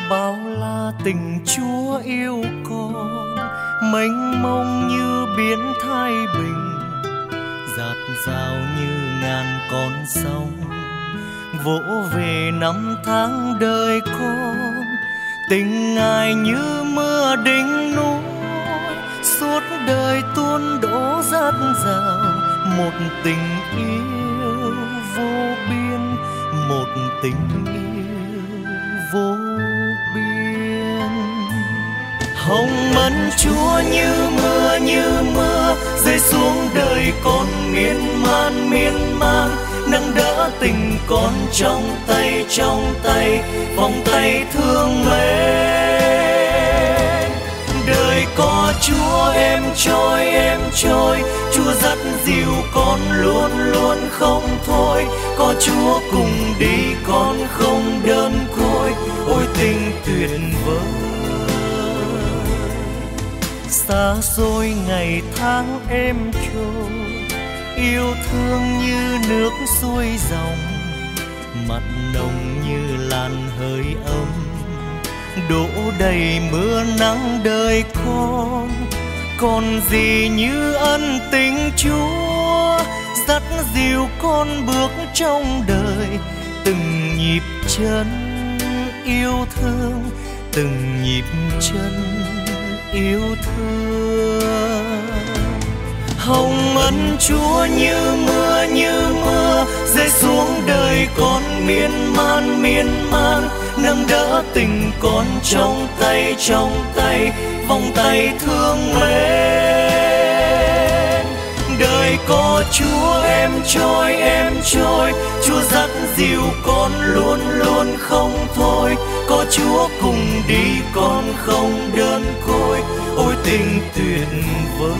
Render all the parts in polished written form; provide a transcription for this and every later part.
bao la tình Chúa yêu con, mênh mông như biển Thái Bình, dạt dào như ngàn con sông, vỗ về năm tháng đời con. Tình Ngài như mưa đỉnh núi, suốt đời tuôn đổ dạt dào. Một tình yêu vô biên, một tình yêu vô biên. Hồng ân Chúa như mưa rơi xuống đời con miên man, nâng đỡ tình con trong tay, vòng tay thương mến. Đời có Chúa em trôi, Chúa dắt dìu con luôn luôn không thôi. Có Chúa cùng đi con không đơn côi, ôi tình tuyệt vời. Xa xôi ngày tháng êm trôi, yêu thương như nước xuôi dòng, mặn nồng như làn hơi ấm, đổ đầy mưa nắng đời con. Còn gì như ân tình Chúa, dắt dìu con bước trong đời. Từng nhịp chân yêu thương, từng nhịp chân yêu thương. Hồng ân Chúa như mưa rơi xuống đời con miên man, nâng đỡ tình con trong tay, vòng tay thương mến. Đời có Chúa em trôi, Chúa dắt dìu con luôn luôn không thôi. Có Chúa cùng đi con không đơn côi, ôi tình tuyệt vời.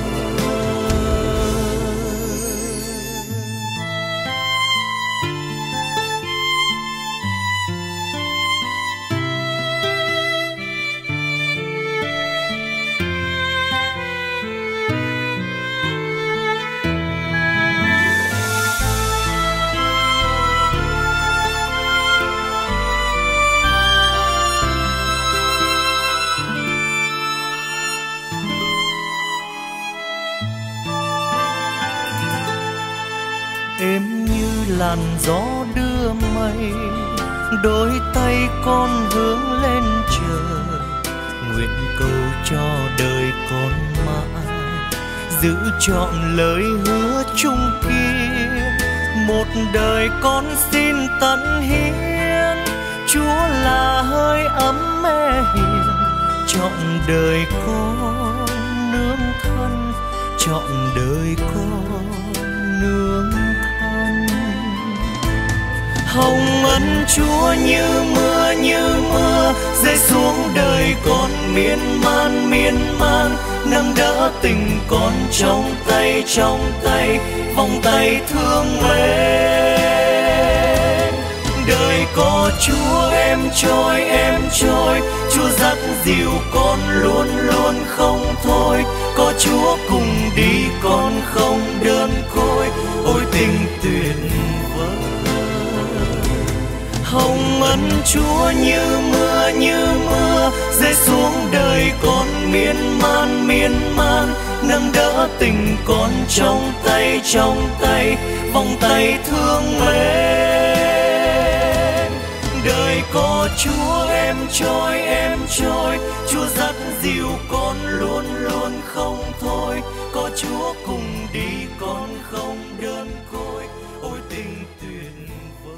Êm như làn gió đưa mây, đôi tay con hướng lên trời. Nguyện cầu cho đời con mãi giữ trọn lời hứa chung kiên. Một đời con xin tận hiến, Chúa là hơi ấm mẹ hiền. Trọn đời con nương thân, trọn đời con nương thân. Hồng ân Chúa như mưa rơi xuống đời con miên man, nâng đỡ tình con trong tay, vòng tay thương mến. Đời có Chúa em trôi, Chúa dắt dìu con luôn luôn không thôi. Có Chúa cùng đi con không đơn côi, ôi tình tuyệt vời. Hồng ân Chúa như mưa rơi xuống đời con miên man, nâng đỡ tình con trong tay, vòng tay thương mến. Đời có Chúa em trôi, Chúa dắt dìu con luôn luôn không thôi. Có Chúa cùng đi con không đơn côi, ôi tình tuyệt vời.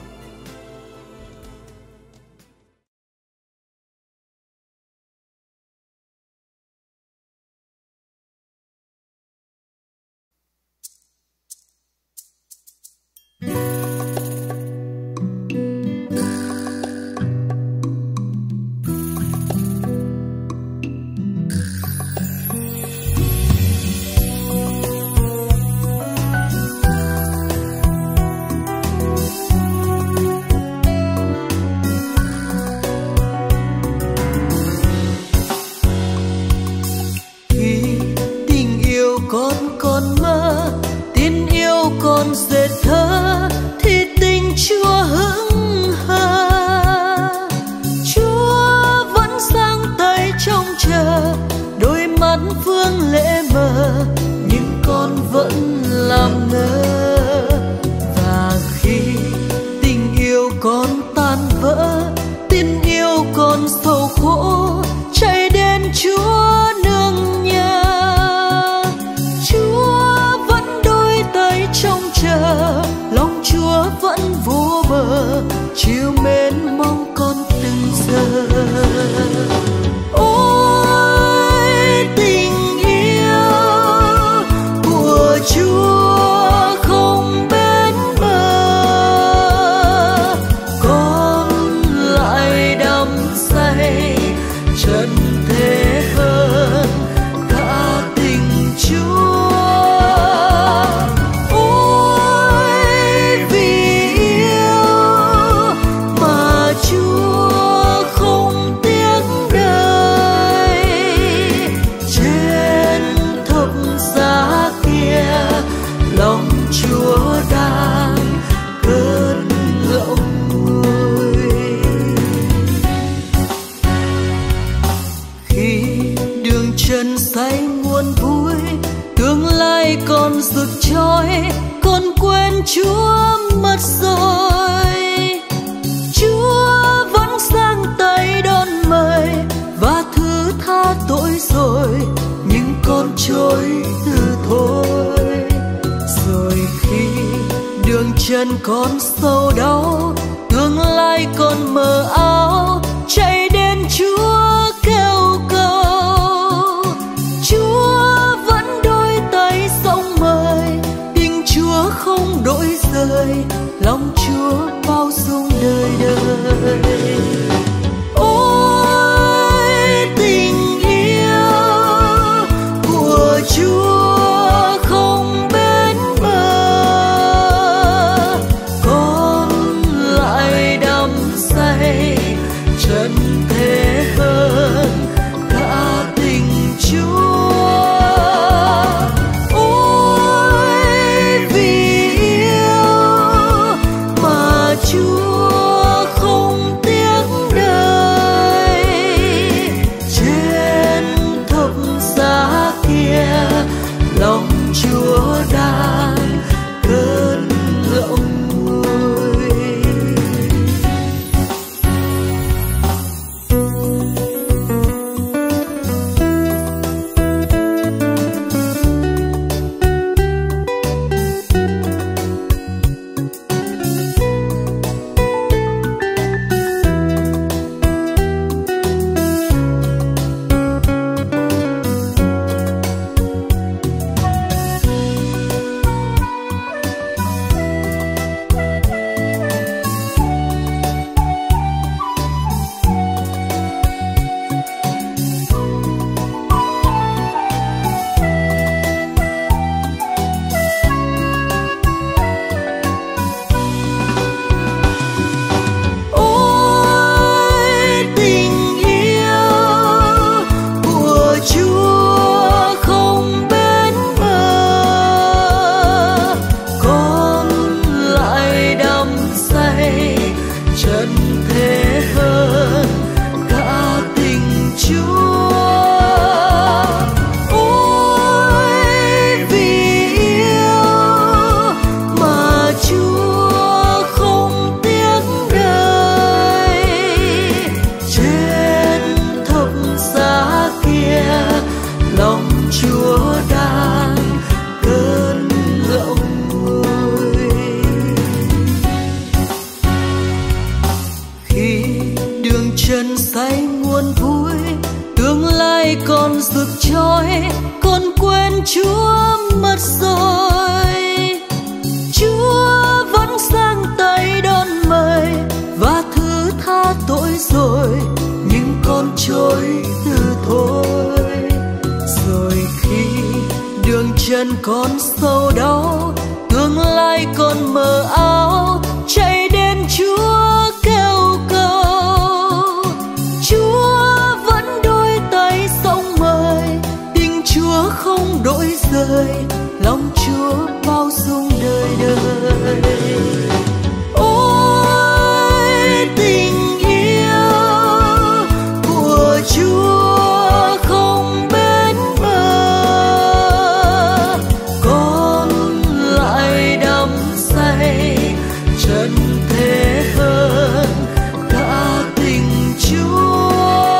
còn rực chói, con quên Chúa mất rồi. Chúa vẫn giang tay đón mời và thứ tha tội rồi, nhưng con trôi từ thôi. Rồi khi đường chân con sâu đau, tương lai con mờ áo, chạy đến Chúa kêu cầu. Chúa vẫn đôi tay rộng mời, tình Chúa không đổi rời, lòng Chúa bao dung đời đời. Ôi tình yêu của Chúa không bến bờ, con lại đắm say trần thế hơn cả tình Chúa. Ôi vì yêu mà Chúa không tiếc đời, trên thập giá kia lòng Chúa đang cơn ngậm ngùi. Con rực chói, con quên Chúa mất rồi. Chúa vẫn giang tay đón mời và thứ tha tội rồi, nhưng con trôi từ thôi. Rồi khi đường chân con sâu đau, tương lai con mờ áo, chạy đến Chúa kêu cầu. Chúa vẫn đôi tay rộng mời, tình Chúa không đổi rời, lòng Chúa bao dung đời đời. Ôi tình yêu của Chúa không bến bờ, con lại đắm say trần thế hơn cả tình Chúa.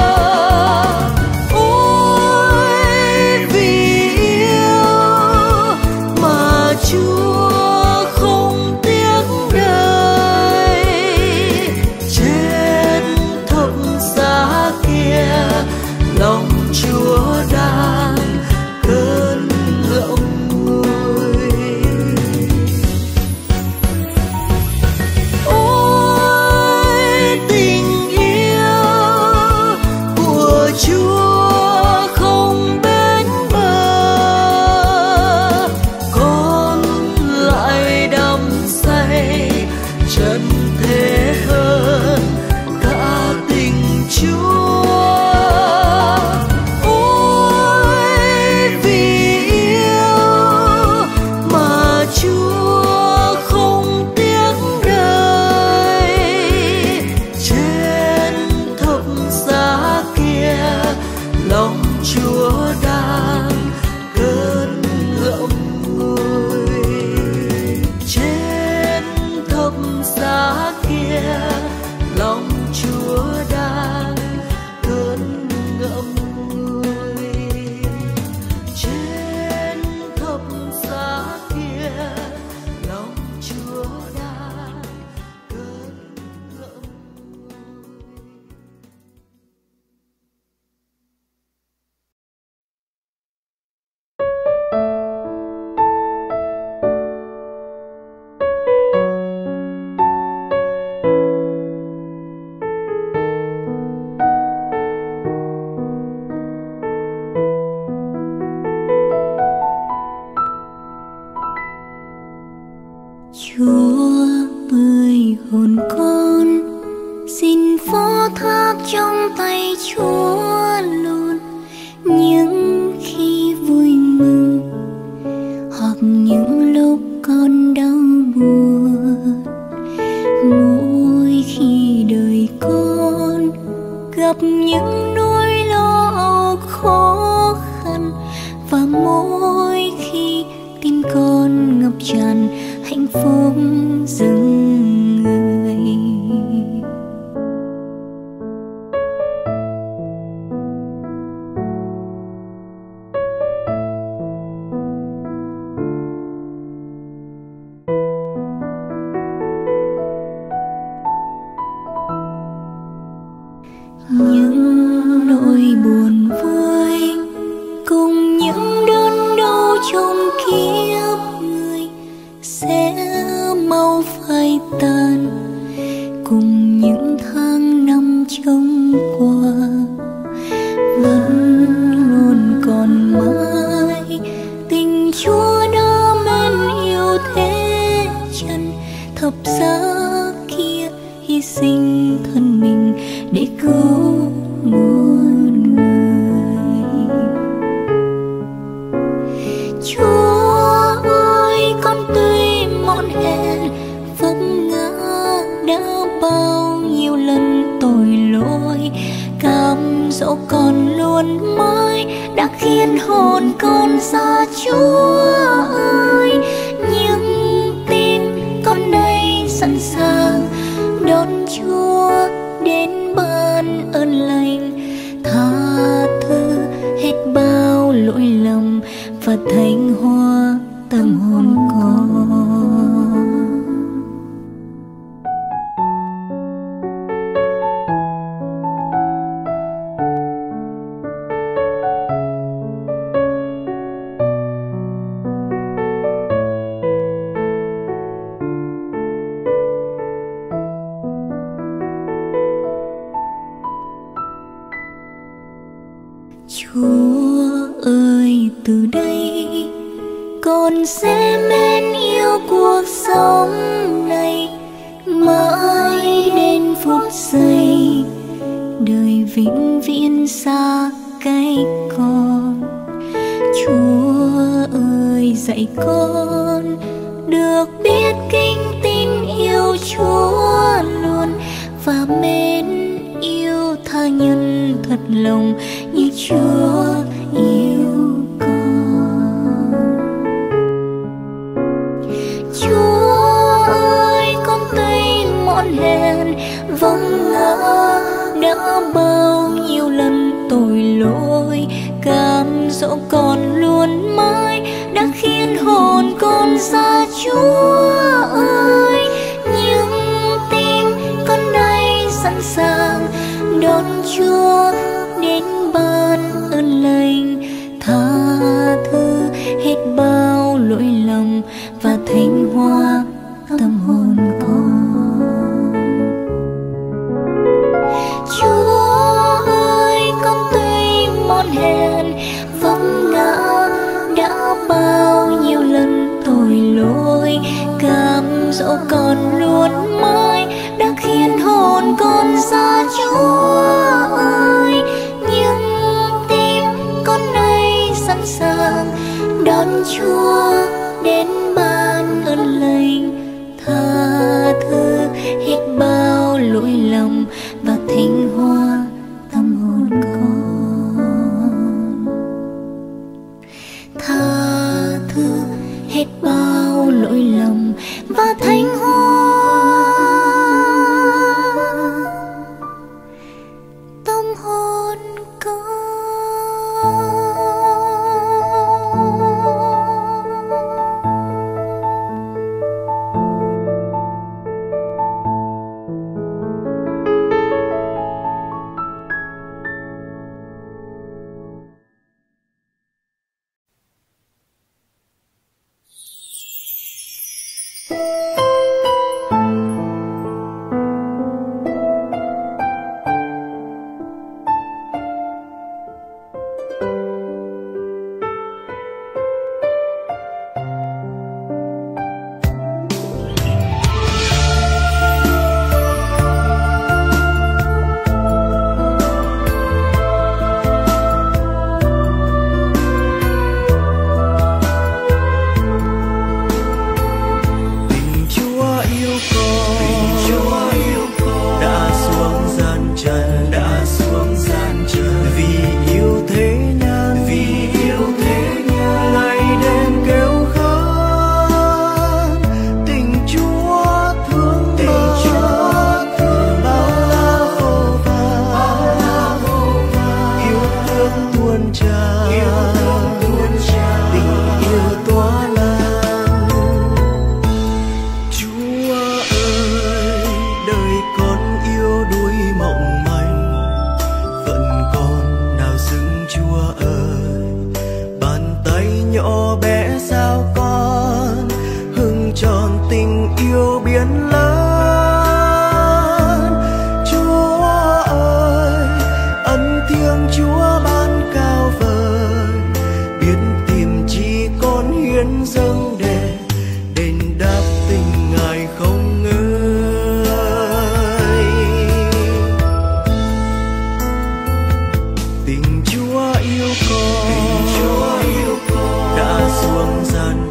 Ôi vì yêu mà Chúa không tiếc đời, trên thập giá kia lòng Chúa đang cơn ngậm ngùi. Ôi tình yêu của Chúa không bến bờ, con lại đắm say trần thế hơn cả tình Chúa. Ôi trong tay Chúa luôn, những khi vui mừng hoặc những lúc con đau buồn. Mỗi khi đời con gặp những nỗi lo âu khó khăn, và mỗi khi tim con ngập tràn hạnh phúc dừng người. Những nỗi buồn vui cùng những đớn đau trong kiếp người sẽ mau phai tàn, cùng những tháng năm trôi qua vẫn luôn còn mãi tình Chúa đã mến yêu thế chân, thập giá kia hy sinh thân mình để cứu muôn người. Chúa ơi, con tuy mòn hèn vấp ngã đã bao nhiêu lần tội lỗi, cám dỗ con luôn mãi đã khiến hồn con xa Chúa ơi. Nhưng tim con đây sẵn sàng đón Chúa đến ban ơn lành, tha thứ hết bao lỗi lầm và thanh hoa tâm hồn con. Chúa ơi, từ đây con sẽ mến yêu cuộc sống này mãi đến phút giây đời vĩnh viễn xa cách con. Chúa ơi, dạy con được biết kính tin yêu Chúa luôn, và mến yêu tha nhân thật lòng như Chúa yêu con. Chúa ơi, con tuy mòn hèn vâng ngã đã bao nhiêu lần tội lỗi, cám dỗ con luôn mãi đã khiến hồn con xa Chúa ơi. Nhưng tim con đây sẵn sàng đón Chúa đến ban ơn lành, tha thứ hết bao lỗi lầm và thanh hoa tâm hồn con. Chúa ơi, con tuy mòn hèn vấp ngã đã bao nhiêu lần tội lỗi, cám dỗ con luôn mãi đã khiến hồn con xa Chúa ơi. Nhưng tim con đây sẵn sàng đón Chúa đến ban ơn lành, tha thứ hết bao lỗi lầm và thanh hoa tâm hồn con. Tha thứ hết bao lỗi lầm và thanh hoa tâm hồn con. Tình Chúa yêu con đã xuống gian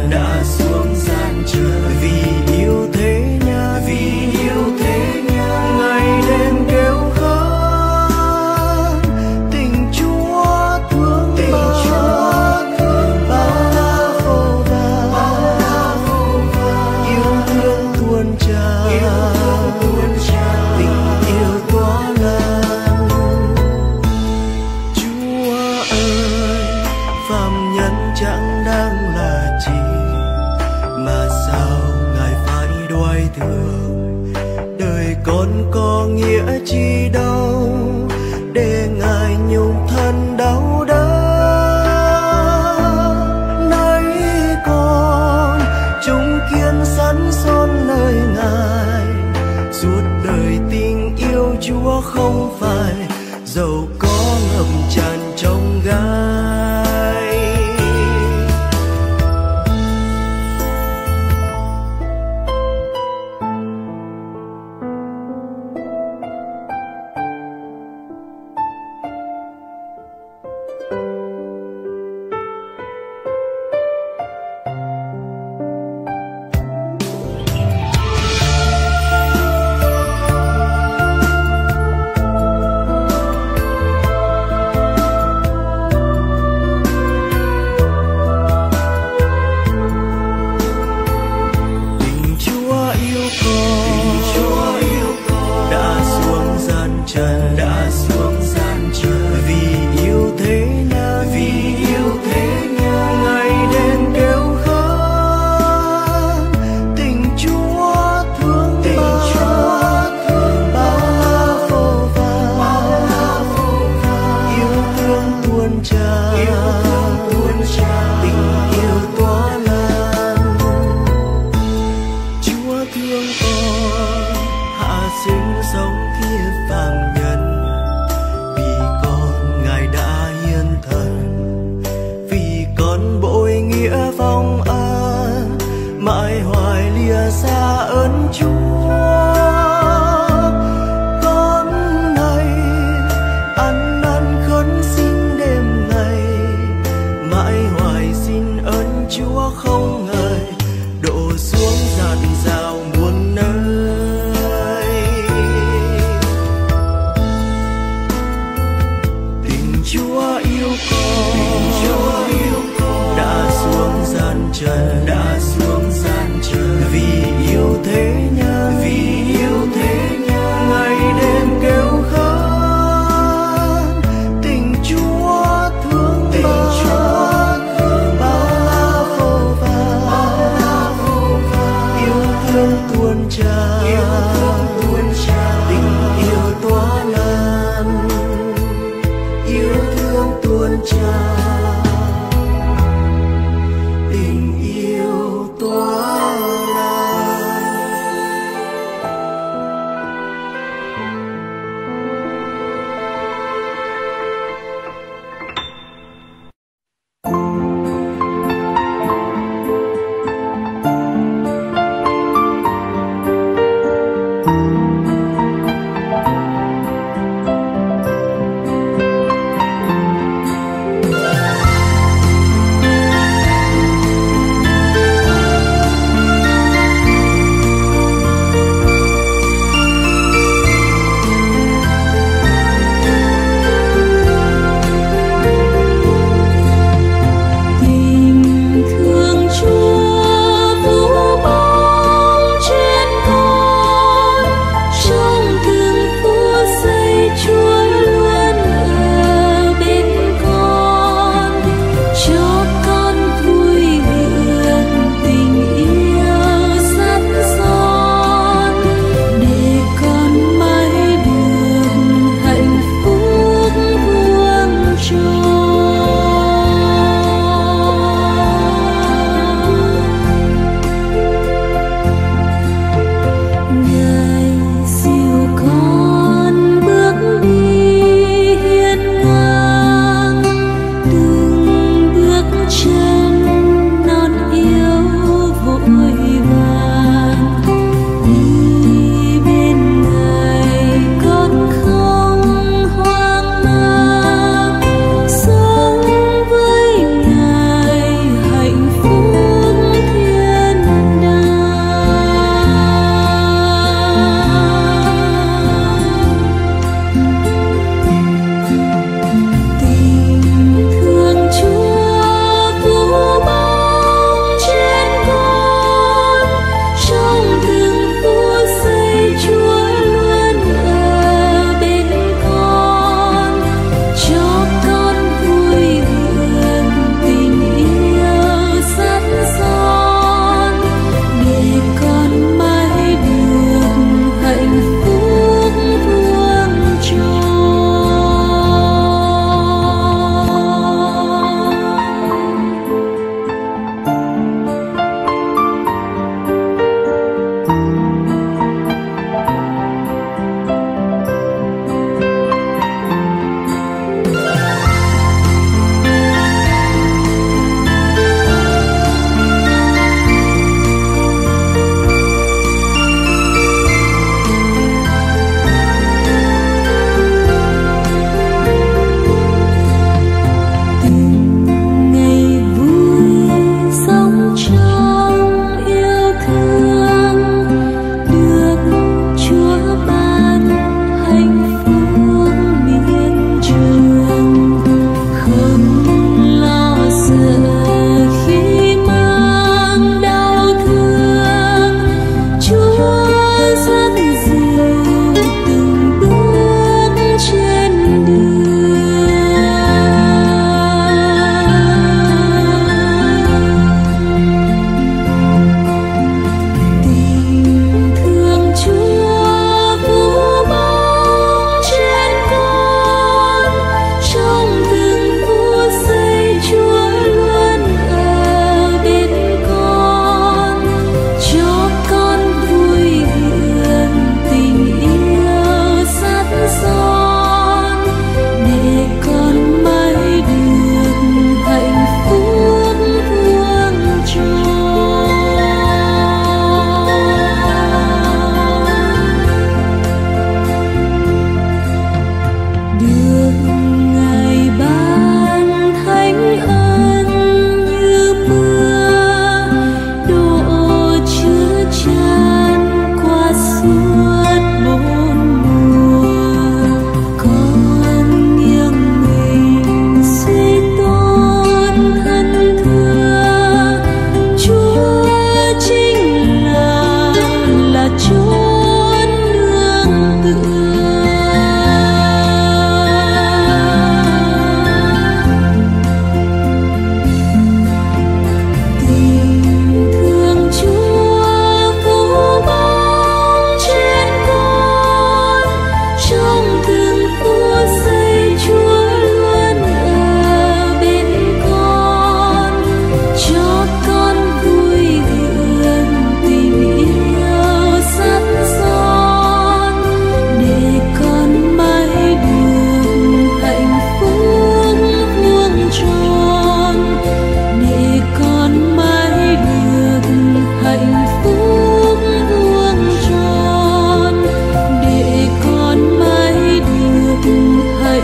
trần vì yêu thế nhân ngày đêm kêu khóc. Tình Chúa thương bao la vô vàn, yêu thương tuôn tràn, tình yêu tỏa lan. Chúa ơi, phàm nhân chẳng đáng là chi, mà sao Ngài phải đoái thương? Đời con có nghĩa chi đâu, để Ngài nhung thân đau đớn. Nay con chung kiên sẵn son nơi Ngài, suốt đời tình yêu Chúa không phải dẫu có ngập tràn trong gai.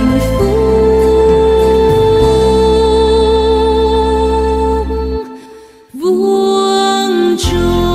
hạnh phúc. Vuông tròn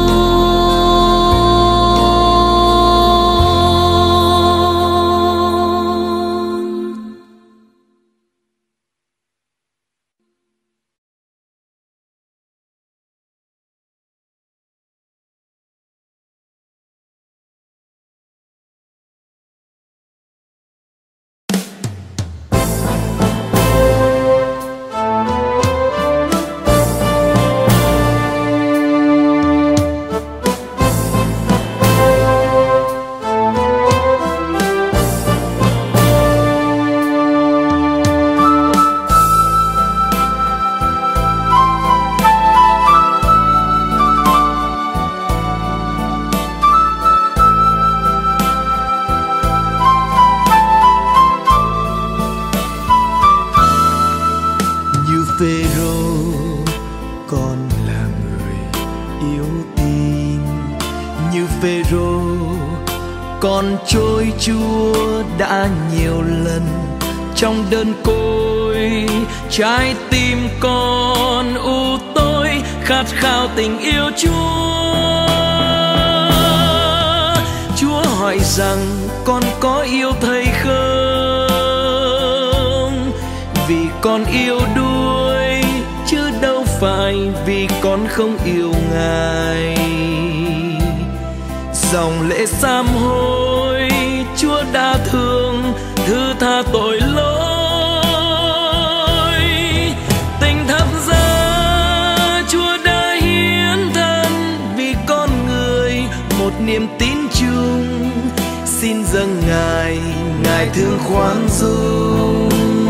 con trôi chua đã nhiều lần trong đơn côi, trái tim con u tối khát khao tình yêu Chúa. Chúa hỏi rằng con có yêu Thầy không? Vì con yêu đuối chứ đâu phải vì con không yêu Ngài. Dòng lệ sám hối Chúa đã thương thứ tha tội lỗi. Tình thập giá Chúa đã hiến thân vì con người, một niềm tin chung xin dâng Ngài, Ngài thương khoan dung.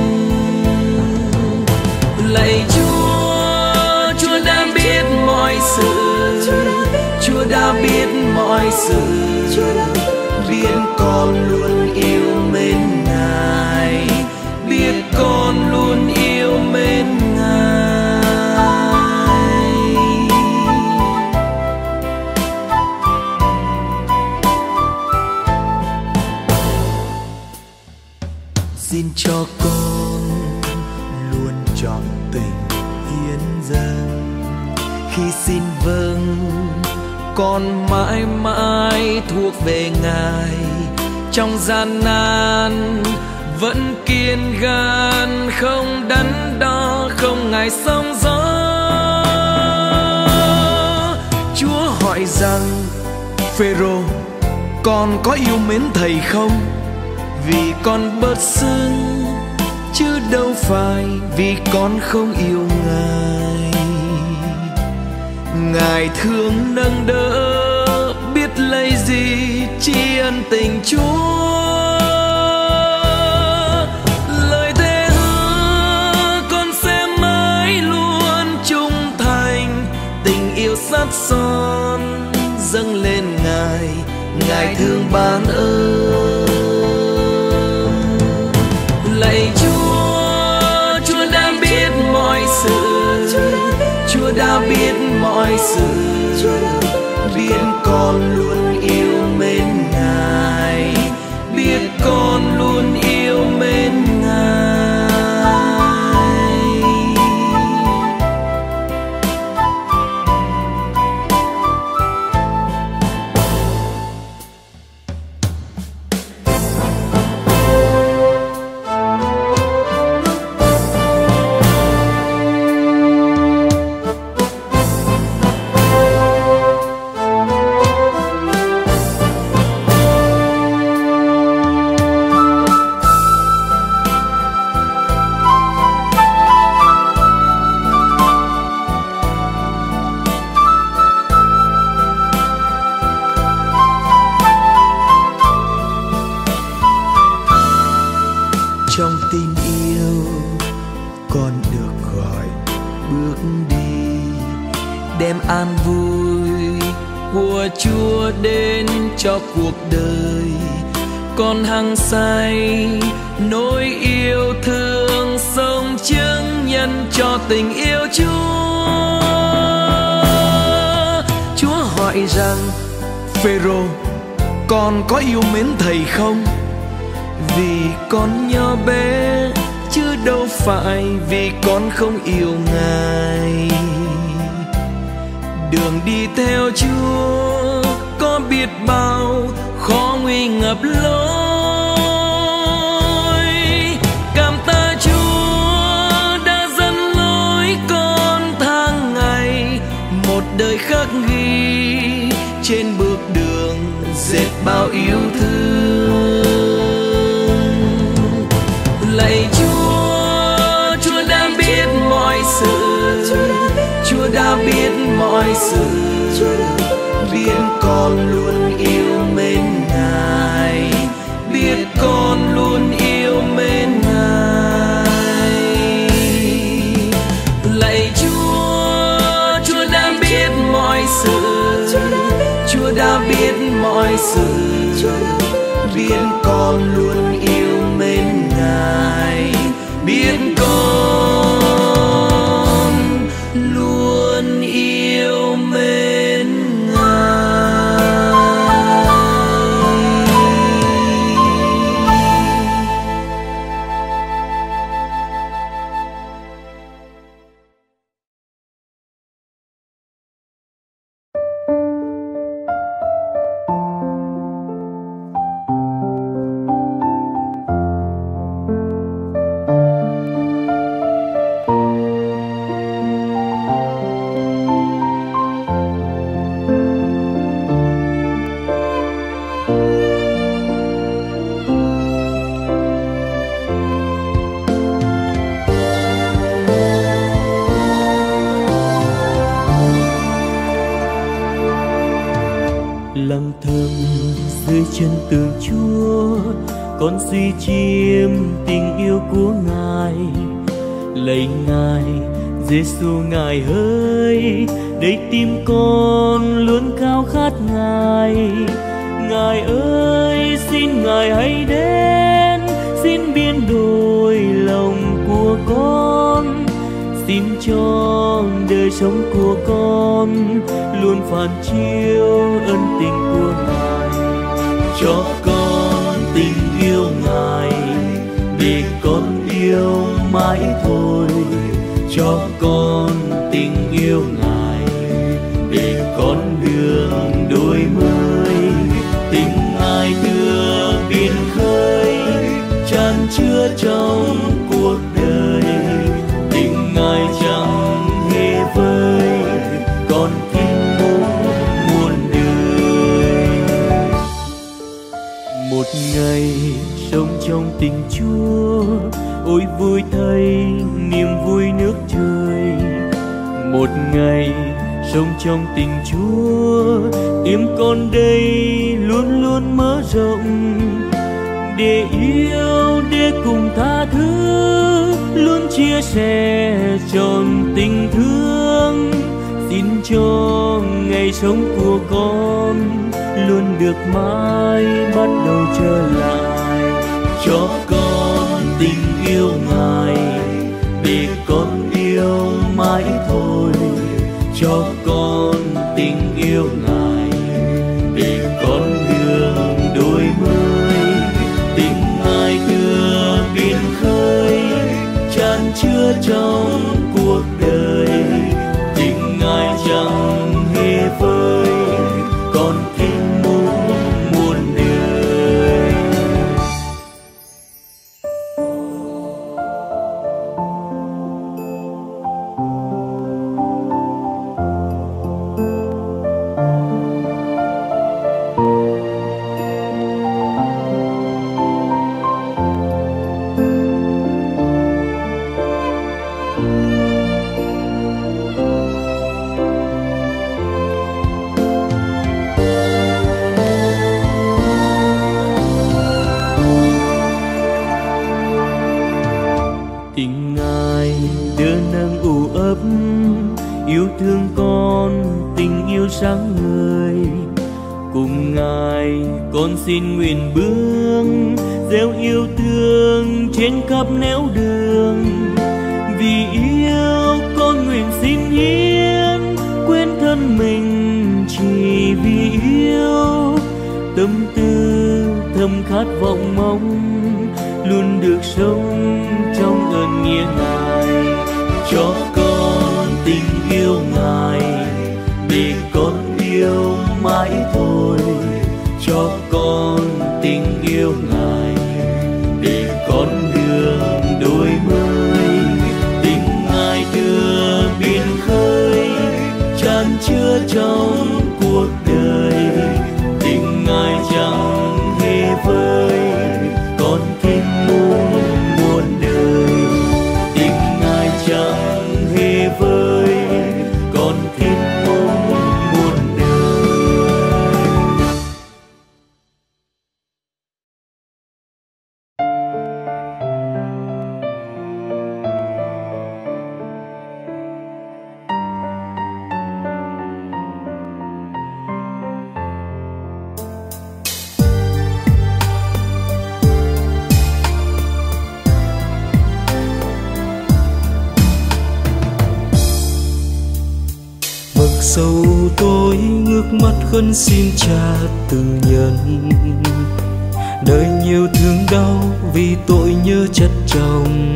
Lạy Chúa, Chúa đã biết mọi sự, Chúa đã biết mọi sự, biết con luôn yêu mến Ngài, biết con luôn yêu mến Ngài. Xin cho con luôn trọn tình hiến dâng, khi xin vâng con mãi mãi thuộc về Ngài. Trong gian nan vẫn kiên gan, không đắn đo, không ngại sóng gió. Chúa hỏi rằng Phêrô, con có yêu mến Thầy không? Vì con bớt sưng chứ đâu phải vì con không yêu Ngài. Ngài thương nâng đỡ, biết lấy gì tri ân tình Chúa. Lời thề hứa con sẽ mãi luôn trung thành, tình yêu sắt son dâng lên Ngài, Ngài thương ban ơn. Lạy Chúa, Chúa đã biết mọi sự, Chúa đã biết mọi sự, biết con luôn yêu mến Ngài, biết con luôn yêu mến Ngài. Trong tình yêu con được gọi bước đi, đem an vui của Chúa đến cho cuộc đời. Con hăng say nỗi yêu thương, sống chứng nhân cho tình yêu Chúa. Chúa hỏi rằng Phêrô, con có yêu mến Thầy không? Vì con nhỏ bé, chứ đâu phải vì con không yêu Ngài. Đường đi theo Chúa có biết bao khó nguy ngập lối. Cảm tạ Chúa đã dẫn lối con tháng ngày, một đời khắc ghi trên bước đường dệt bao yêu thương. Lạy Chúa, Chúa đã biết mọi sự, Chúa đã biết mọi sự, biết con luôn yêu mến Ngài, biết con luôn yêu mến Ngài. Lạy Chúa, Chúa đã biết mọi sự, Chúa đã biết mọi sự, biết con luôn yêu mến Ngài, biết con luôn yêu mến Ngài. Lặng thầm dưới chân tường Chúa, con suy chiêm tình yêu của Ngài. Lạy Ngài, Giêsu Ngài ơi, đây tim con luôn khao khát Ngài. Ngài ơi, xin Ngài hãy đến, xin biến đổi lòng của con, xin cho đời sống của con luôn phản chiếu ân tình của Ngài. Cho con tình yêu Ngài để con yêu mãi thôi, cho con tình yêu Ngài để con đường đổi mới. Tình Ngài đưa biển khơi tràn chứa trong cuộc đời, tình Ngài chẳng hề vơi còn thiên môn muôn đời. Một ngày sống trong tình Chúa, ôi vui thay niềm vui nước trời. Một ngày sống trong tình Chúa, tim con đây luôn luôn mở rộng để yêu, để cùng tha thứ, luôn chia sẻ trọn tình thương. Xin cho ngày sống của con luôn được mãi bắt đầu trở lại. Cho con tình yêu Ngài để con yêu mãi thôi, cho con tình yêu Ngài để con đường đổi mới. Tình Ngài đưa biển khơi tràn chứa trong cuộc đời, tình Ngài chẳng hề vơi còn thêm muôn đời. Tình Ngài đưa nâng ủ ấp, yêu thương con tình yêu sáng ngời. Cùng Ngài con xin nguyện bước, gieo yêu thương trên khắp nẻo đường. Vì yêu con nguyện xin hiến, quên thân mình chỉ vì yêu. Tâm tư thầm khát vọng mong luôn được sống trong ơn nghĩa Ngài. Cho con tình yêu Ngài để con yêu mãi thôi. Cho con tình yêu Ngài để con đường đổi mới. Tình Ngài đưa biển khơi chan chứa trong cuộc đời. Tình Ngài chẳng hề vơi, con kính mong muôn đời. Tình Ngài chẳng hề vơi, con kính mong muôn đời. Sâu tôi ngước mắt khấn xin Cha từ nhân. Đời nhiều thương đau vì tội nhớ chất chồng.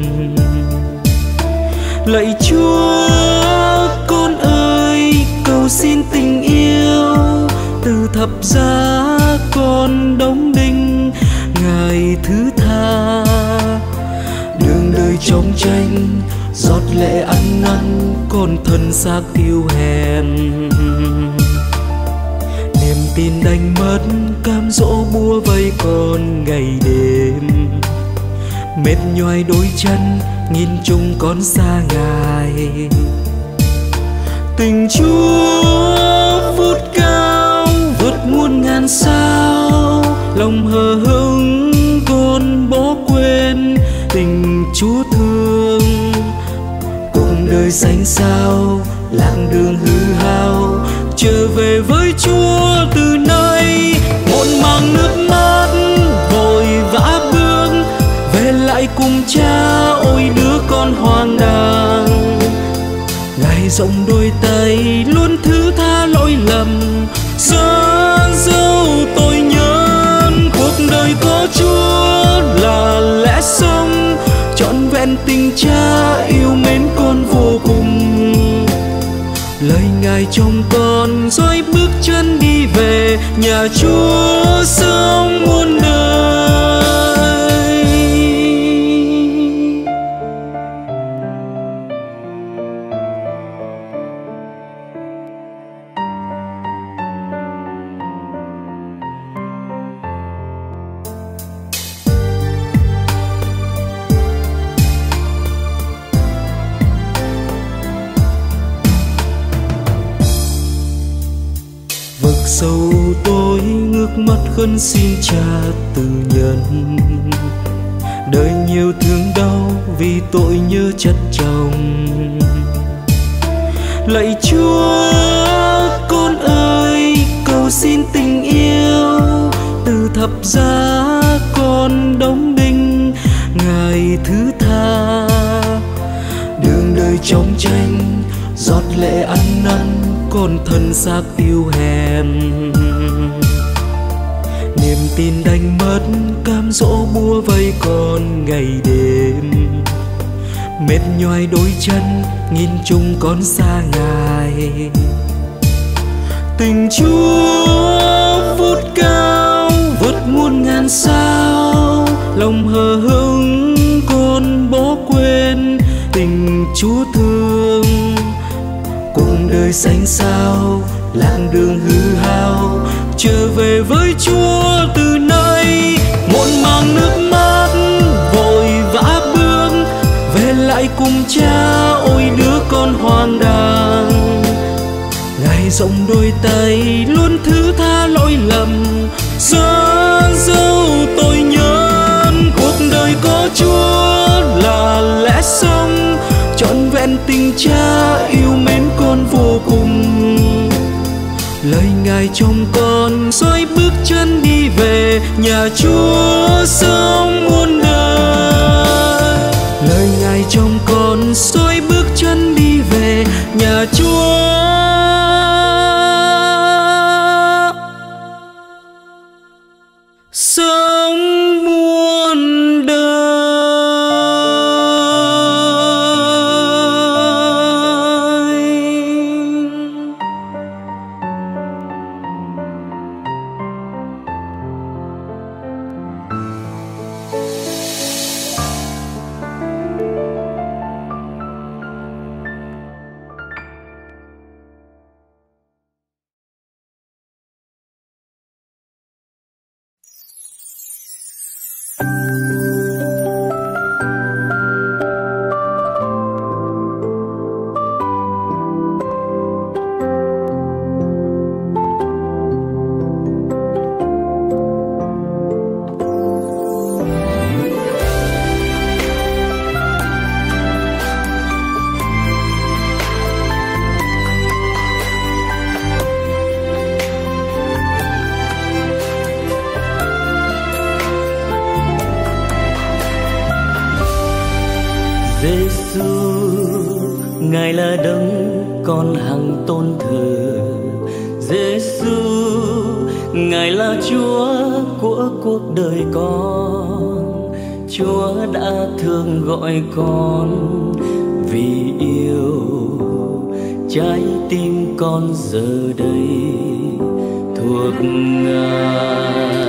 Lạy Chúa con ơi, cầu xin tình yêu từ thập giá con đóng đinh. Ngài thứ tha đường đời trong tranh, giọt lệ ăn năn con thân xác yêu hèn. Niềm tin đánh mất, cám dỗ bủa vây con ngày đêm. Mệt nhoài đôi chân, nhìn chung con xa Ngài. Tình Chúa vút cao vượt muôn ngàn sao, lòng hờ hững con bỏ quên tình Chúa thương. Đời xanh sao làng đường hư hao, trở về với Chúa từ nay. Muộn màng nước mắt vội vã bước về lại cùng Cha, ôi đứa con hoang đàng. Ngài rộng đôi tay luôn thứ tha lỗi lầm, xóa dấu tội nhân. Cuộc đời có Chúa là lẽ sống, trọn vẹn tình Cha yêu mến con vô cùng. Lời Ngài trong con dõi bước chân đi về nhà Chúa sống muôn đời. Sâu tôi ngước mắt khấn xin Cha từ nhân. Đời nhiều thương đau vì tội nhớ chất chồng. Lạy Chúa con ơi, cầu xin tình yêu từ thập giá con đóng đinh. Ngài thứ tha đường đời trong tranh, giọt lệ ăn năn con thân xác yêu hèn. Niềm tin đánh mất, cám dỗ bủa vây con ngày đêm. Mệt nhoài đôi chân, nhìn chung con xa Ngài. Tình Chúa vút cao vượt muôn ngàn sao, lòng hờ hững con bỏ quên tình Chúa thương. Cuộc đời xanh sao làng đường hư hao, trở về với Chúa từ nay. Muộn màng nước mắt vội vã bước về lại cùng Cha, ôi đứa con hoang đàng. Ngài rộng đôi tay luôn thứ tha lỗi lầm, xóa dấu tội nhân. Cuộc đời có Chúa là lẽ sống, trọn vẹn tình Cha yêu mến con vô cùng. Lời Ngài trong con dõi bước chân đi về nhà Chúa sống muôn đời. Lời Ngài trong con dõi bước chân đi về nhà Chúa sống muôn đời. Giêsu, Ngài là đấng con hằng tôn thờ. Giêsu, Ngài là Chúa của cuộc đời con. Chúa đã thương gọi con vì yêu, trái tim con giờ đây thuộc Ngài.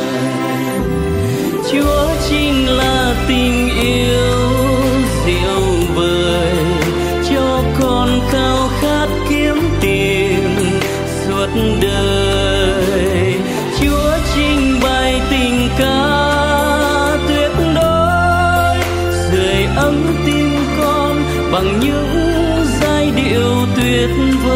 Chúa chính là tình yêu diệu vời, cho con khao khát kiếm tìm suốt đời. Chúa trình bày tình ca tuyệt đối, sưởi ấm tim con bằng những giai điệu tuyệt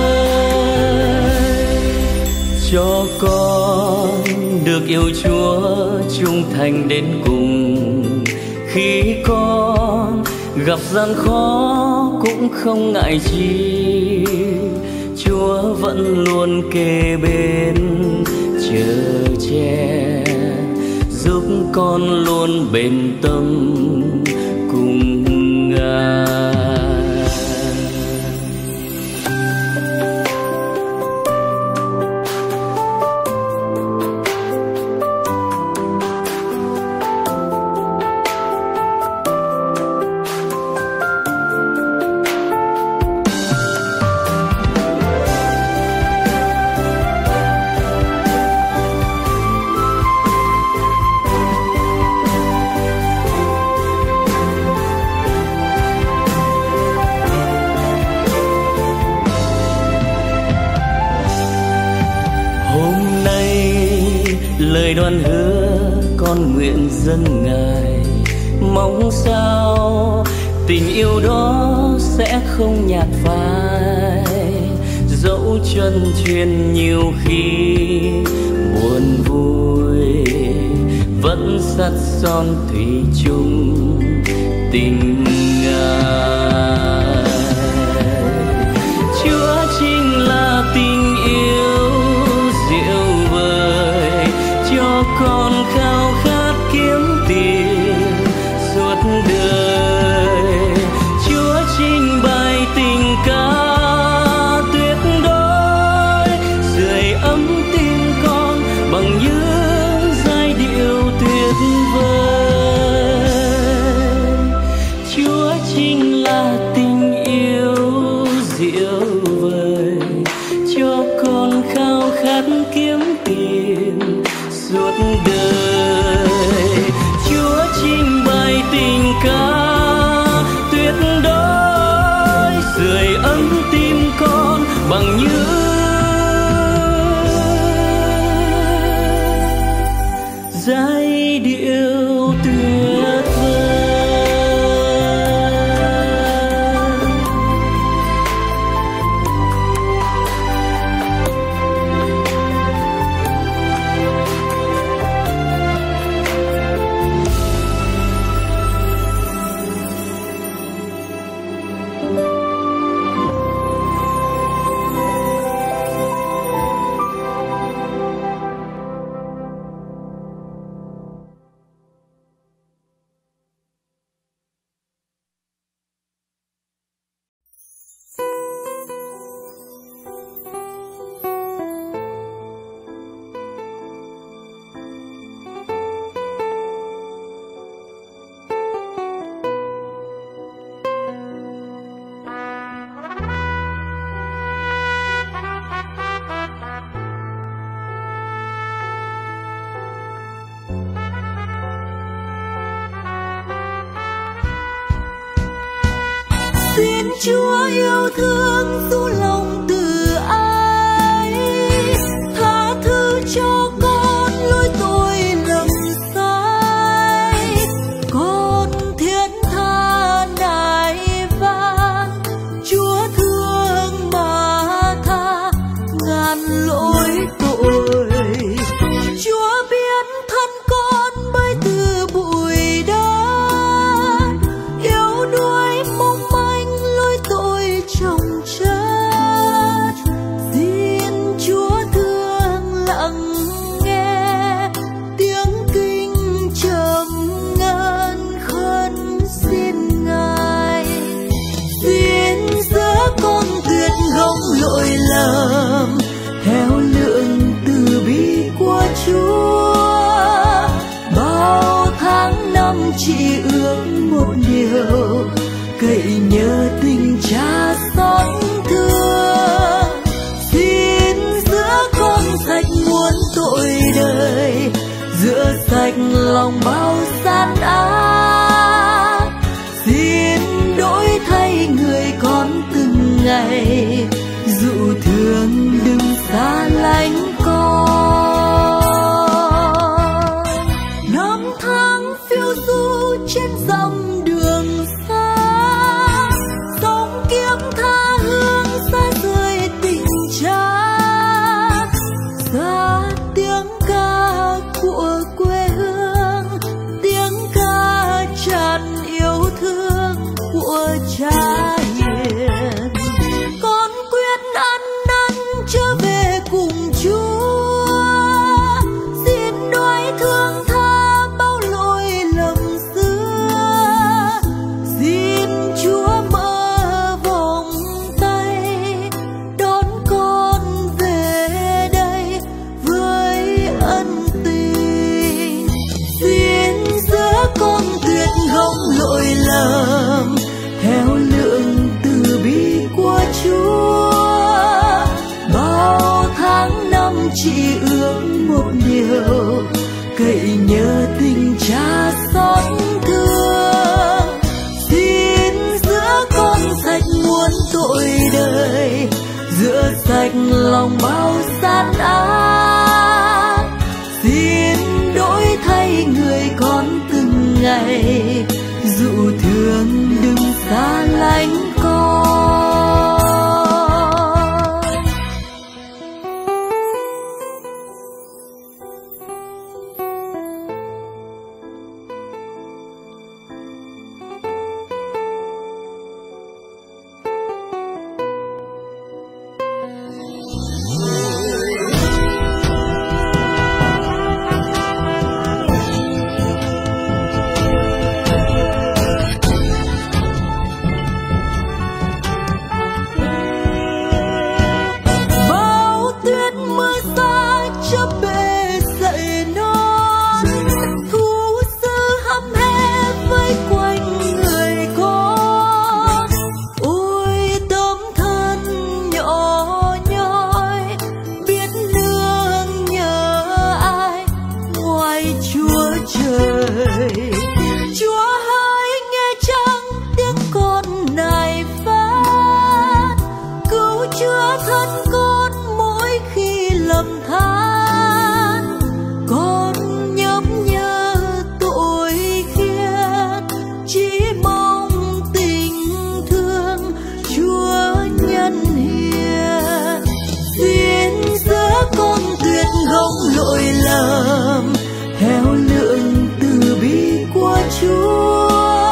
vời. Cho con được yêu Chúa trung thành đến cùng, khi con gặp gian khó cũng không ngại chi. Chúa vẫn luôn kề bên chở che, giúp con luôn bền tâm cùng Ngài. Lời đoan hứa con nguyện dâng Ngài, mong sao tình yêu đó sẽ không nhạt phai. Dẫu chân truyền nhiều khi buồn vui, vẫn sắt son thủy chung tình Ngài. Chúa chính là tình yêu diệu vời, cho con khao khát kiếm tìm suốt đời. Chúa trình bày tình ca tuyệt đối, sưởi ấm tim con bằng những giai điệu tuyệt vời. Chúa chính là tình yêu diệu vời, cho con khao khát kiếm tìm suốt đời. Chúa trình bày tình ca tuyệt đối, sưởi ấm tim con bằng những giai điệu tuyệt vời. Xin Chúa yêu thương du lòng từ ai, tha thứ cho con lỗi tôi lầm sai. Con thiết tha nài van, Chúa thương mà tha ngàn lỗi tội. Chúa biết thân con mới từ bụi đất, yếu đuối mong manh lối tội trồng chất. điều, cậy nhớ tình cha xót thương. Xin giữa con sạch muôn tội đời, rửa sạch lòng bao gian ác. Xin đổi thay người con từng ngày, dụ thương đừng xa lánh con. Năm tháng phiêu du trên dòng đường xa, sống kiếp tha hương xa rời tình cha. Xa tiếng ca của quê hương, tiếng ca tràn yêu thương của cha hiền. Con quyết ăn năn trở về cùng Chúa, xin đoái thương tha bao lỗi lầm xưa. Xin Chúa mở vòng tay đón con về đây với ân tình. Xin giữa con tuyệt không lỗi lầm, theo lượng từ bi của Chúa. Bao tháng năm chỉ ước một điều, cậy nhớ tình cha xót thương. Xin giữa con sạch muôn tội đời, rửa sạch lòng bao gian ác. Xin đổi thay người con từng ngày, dụ thương đừng xa lánh con. Theo lượng từ bi của Chúa.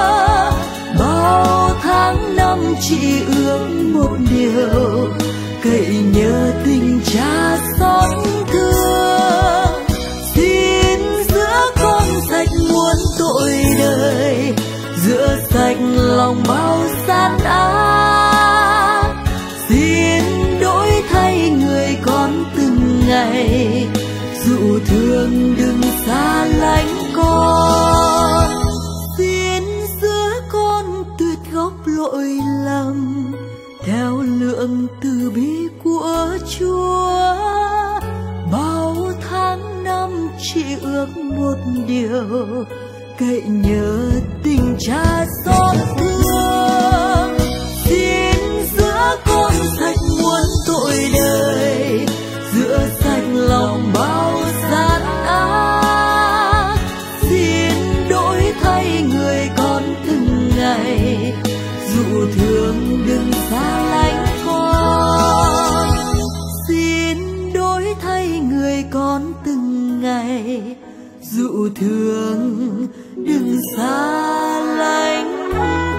Bao tháng năm chỉ ước một điều, cậy nhớ tình cha xót thương. Xin giữa con sạch muôn tội đời, rửa sạch lòng bao gian ác. Xin đổi thay người con từng ngày, dụ thương đừng xa lánh con. Xin giữa con tuyệt gốc lỗi lầm, theo lượng từ bi của Chúa. Bao tháng năm chỉ ước một điều, cậy nhớ tình cha xót thương. Xin giữa con sạch muôn tội đời, rửa sạch lòng bao gian ác. Xin đổi thay người con từng ngày, dụ thương đừng xa lánh con. Xin đổi thay người con từng ngày, dụ thương đừng xa lánh.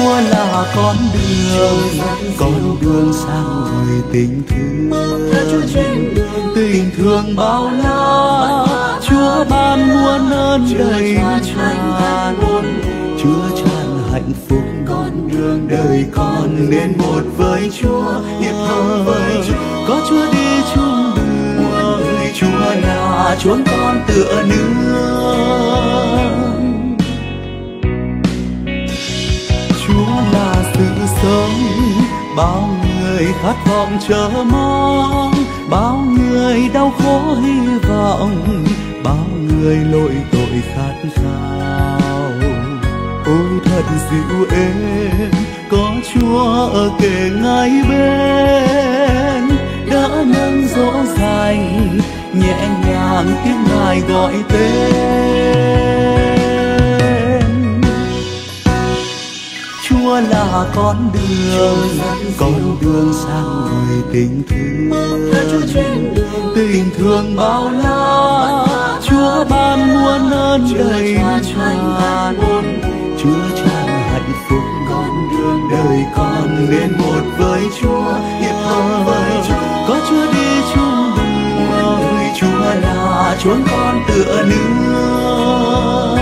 Chúa là con đường sang người tình thương bao la. Chúa ban muôn ơn đầy tràn, Chúa tràn hạnh phúc con đường đời con nên một với Chúa, hiệp thông với Chúa, có Chúa đi chung đường. Chúa là chốn con tựa nương, Chúa là sự sống bao người khát vọng chờ mong, bao người đau khổ hy vọng, bao người lội tội khát khao. Ôi thật dịu êm có Chúa ở kề ngay bên, đã nâng dỗ dành nhẹ nhàng tiếng Ngài gọi tên. Chúa là con đường sang người tình thương bao la. Chúa ban muôn ơn đầy tràn, Chúa tràn hạnh phúc con đường đời con nên một với Chúa, hiệp thông với Chúa, có Chúa đi chung đường. Chúa là chốn con tựa nương.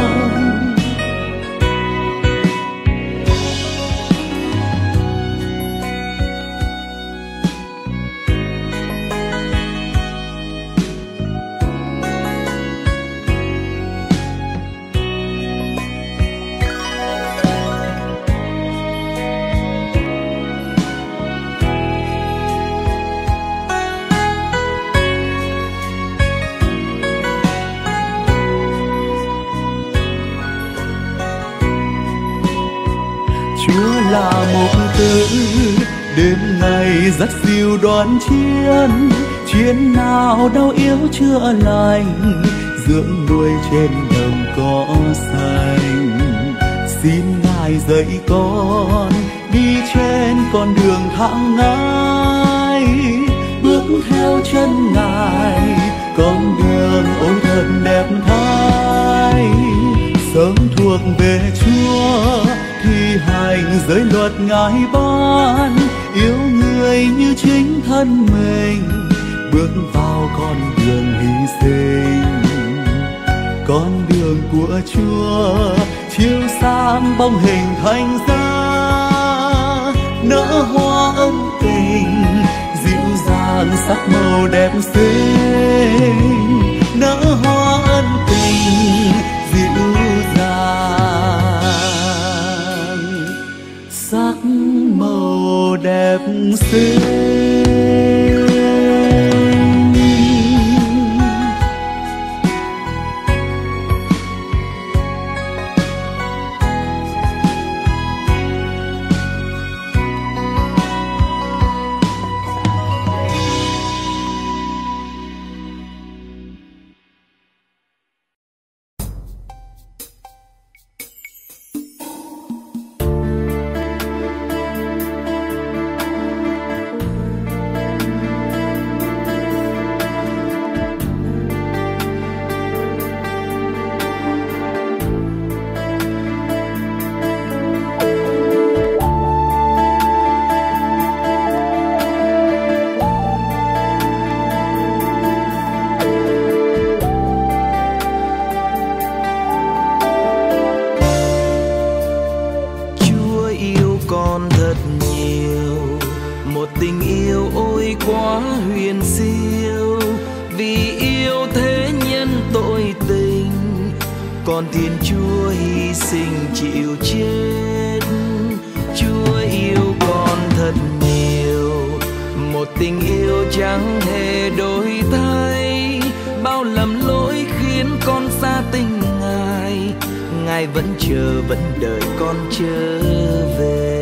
Chúa là một từ đêm ngày dắt dìu đoàn chiến nào đau yếu chữa lành, dưỡng nuôi trên đồng cỏ xanh. Xin Ngài dạy con đi trên con đường thẳng ngay, bước theo chân Ngài con đường ôi thật đẹp thay. Sớm thuộc về Chúa thi hành giới luật Ngài ban, yêu người như chính thân mình, bước vào con đường hy sinh. Con đường của Chúa chiếu sáng bóng hình thánh giá, nở hoa ân tình dịu dàng sắc màu đẹp xinh, nở hoa ân tình dịu dàng sắc màu đẹp xinh. Con Thiên Chúa hy sinh chịu chết. Chúa yêu con thật nhiều, một tình yêu chẳng hề đổi thay. Bao lầm lỗi khiến con xa tình Ngài, Ngài vẫn chờ vẫn đợi con trở về.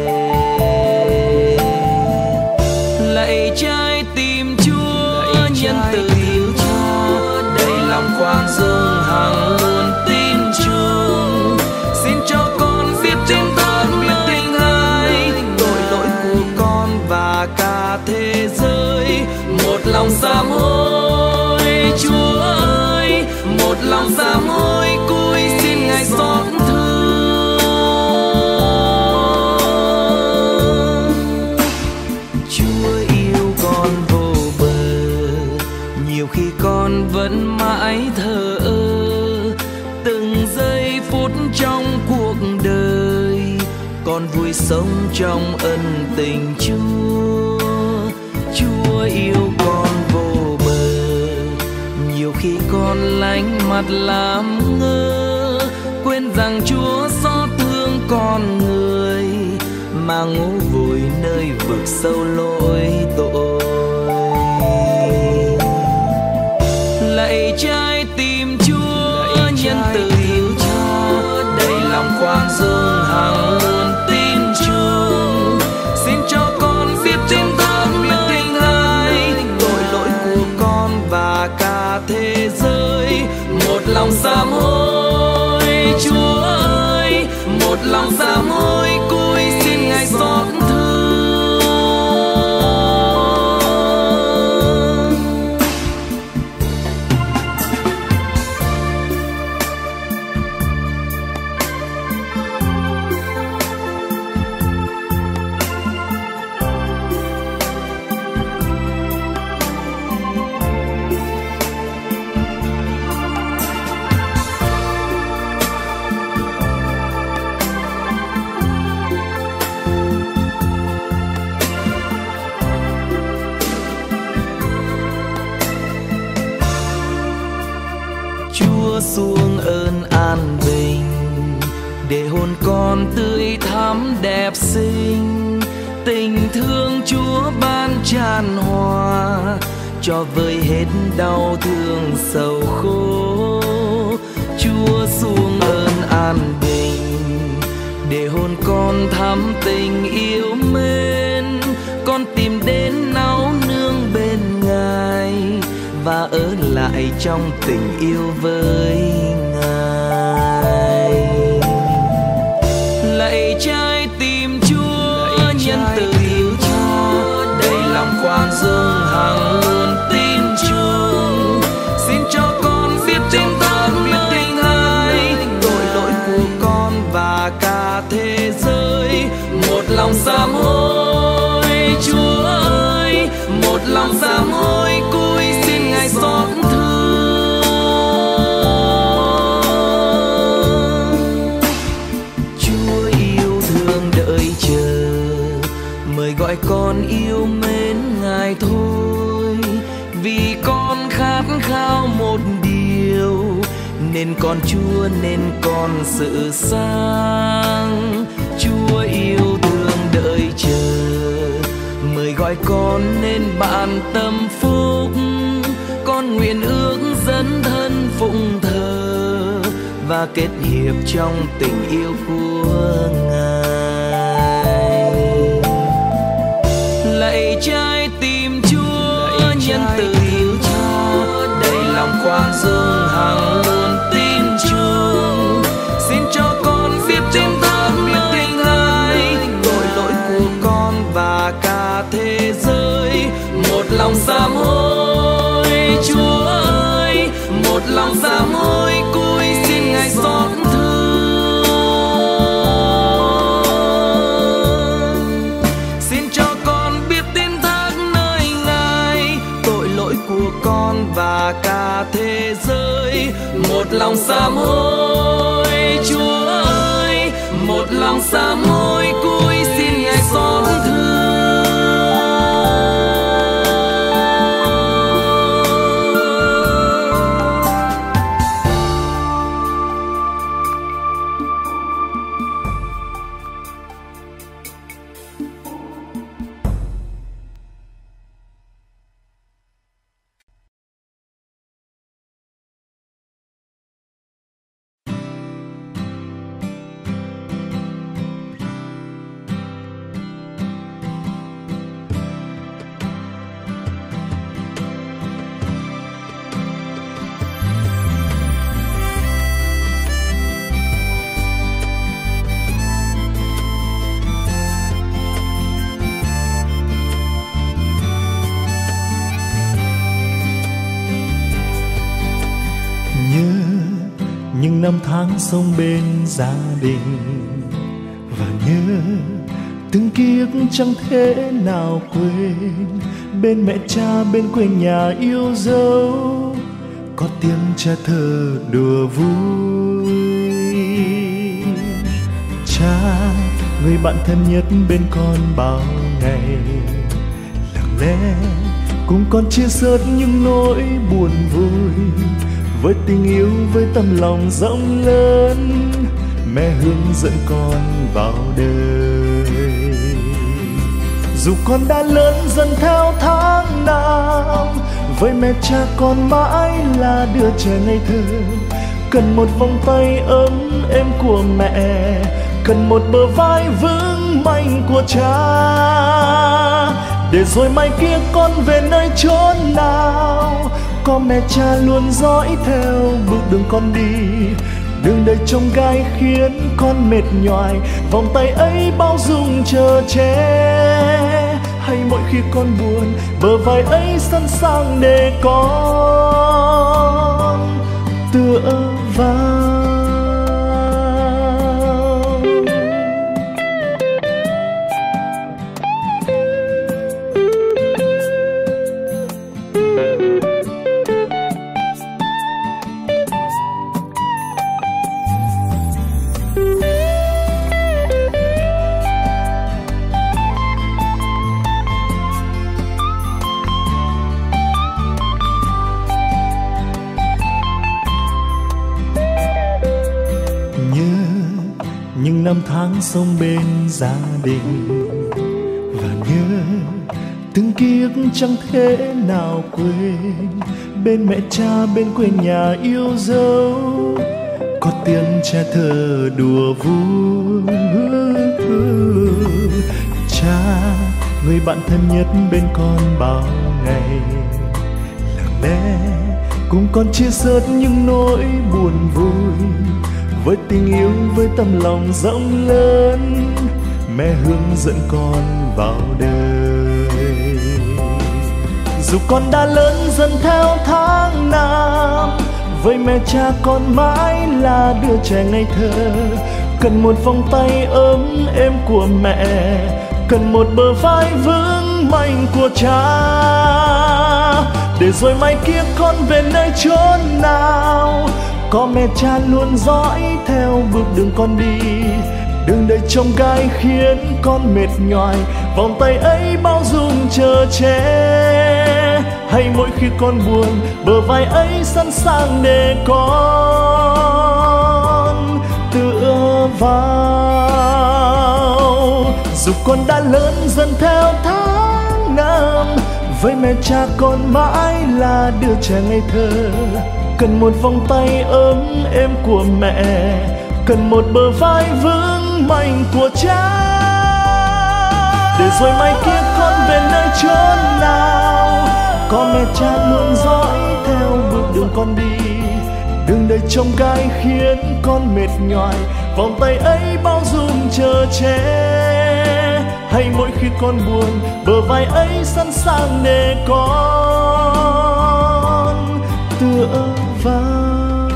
Lạy trái tim Chúa, nhân từ Thiên Chúa, đầy lòng khoan dung hằng luôn tin chung. Xin cho con biết tin thân biết tình Ngài, tội lỗi của con và cả thế giới. Một lòng sám hối Chúa ơi, một lòng sám hối cúi xin Ngài xót thương. giây phút trong cuộc đời, con vui sống trong ân tình Chúa. Chúa yêu con vô bờ, nhiều khi con lánh mặt làm ngơ, quên rằng Chúa xót thương con người mà ngủ vùi nơi vực sâu lỗi tội. Lạy trái tim Chúa, nhân từ yêu Chúa, đầy lòng khoan dung hằng luôn tin chung. Xin cho con biết tin thơm lời Ngài, tội lỗi của con và cả thế giới. Một lòng sám hối Chúa ơi, một lòng sám hối cúi xin Ngài xót thương. Xuống ơn an bình để hồn con tươi thắm đẹp xinh. Tình thương Chúa ban tràn hòa, cho vơi hết đau thương sầu khổ. Chúa xuống ơn an bình để hồn con thắm tình yêu mến. Con tìm đến náu nương bên Ngài và ở lại trong tình yêu với Ngài. Lạy trái tim Chúa, nhân từ yêu Chúa, đầy lòng khoan dung hằng luôn tin chung. Xin cho con biết tin thơm lời Ngài, tội lỗi của con và cả thế giới. Một lòng sám hối Chúa ơi, một lòng sám hối cúi xin Ngài xót thương. Chúa yêu thương đợi chờ, mời gọi con yêu mến Ngài thôi. Vì con khát khao một điều, nên con Chúa nên con sự sáng. Chúa yêu thương đợi chờ, mời gọi con nên bạn tâm phúc. Con nguyện ước dẫn thân phụng thờ và kết hiệp trong tình yêu của Ngài. Lạy trái tim Chúa, nhân từ yêu Chúa, đầy lòng khoan dung hằng luôn tin chung. Xin cho con biết tin thơm lời Ngài, tội lỗi của con và cả thế giới. Một lòng sám hối Chúa ơi, một lòng sám hối cúi xin Ngài xót thương. Xin cho con biết tin thác nơi Ngài, tội lỗi của con và cả thế giới. Một lòng sám hối Chúa ơi, một lòng sám hối cúi xin Ngài xót thương. những năm tháng sống bên gia đình, và nhớ từng ký ức chẳng thể nào quên. Bên mẹ cha, bên quê nhà yêu dấu, có tiếng cha thơ đùa vui. bạn thân nhất bên con bao ngày. Lặng lẽ cùng con chia sớt những nỗi buồn vui, với tình yêu với tấm lòng rộng lớn, mẹ hướng dẫn con vào đời. Dù con đã lớn dần theo tháng năm, với mẹ cha con mãi là đứa trẻ ngây thơ, cần một vòng tay ấm êm của mẹ, cần một bờ vai vững mạnh của cha. Để rồi mai kia con về nơi chốn nào, có mẹ cha luôn dõi theo bước đường con đi. Đường đời trông gai khiến con mệt nhoài, vòng tay ấy bao dung chờ che. Hay mỗi khi con buồn, bờ vai ấy sẵn sàng để con tựa vào. Năm tháng sống bên gia đình, và nhớ từng ký ức chẳng thể nào quên. Bên mẹ cha, bên quê nhà yêu dấu, có tiếng cha thơ đùa vui. Cha, người bạn thân nhất bên con bao ngày. Lặng lẽ cùng con chia sớt những nỗi buồn vui, với tình yêu với tấm lòng rộng lớn, mẹ hướng dẫn con vào đời. Dù con đã lớn dần theo tháng năm, với mẹ cha con mãi là đứa trẻ ngây thơ, cần một vòng tay ấm êm của mẹ, cần một bờ vai vững mạnh của cha. Để rồi mai kia con về nơi chốn nào, có mẹ cha luôn dõi theo bước đường con đi. Đường đời trông gai khiến con mệt nhoài, vòng tay ấy bao dung chờ che. Hay mỗi khi con buồn, bờ vai ấy sẵn sàng để con tựa vào. Dù con đã lớn dần theo tháng năm, với mẹ cha con mãi là đứa trẻ ngây thơ, cần một vòng tay ấm êm của mẹ, cần một bờ vai vững mạnh của cha. Để rồi mai kia con về nơi chốn nào, có mẹ cha luôn dõi theo bước đường con đi. Đường đời trông gai khiến con mệt nhoài, vòng tay ấy bao dung chờ che. Hay mỗi khi con buồn, bờ vai ấy sẵn sàng để con tựa vào.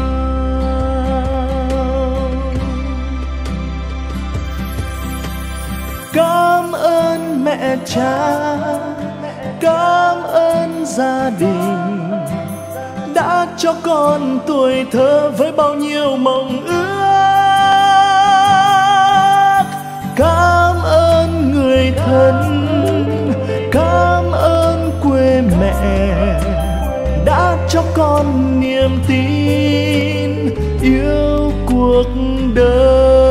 Cảm ơn mẹ cha, cảm ơn gia đình đã cho con tuổi thơ với bao nhiêu mộng ước. Cảm ơn người thân, cảm ơn quê mẹ đã cho con niềm tin yêu cuộc đời.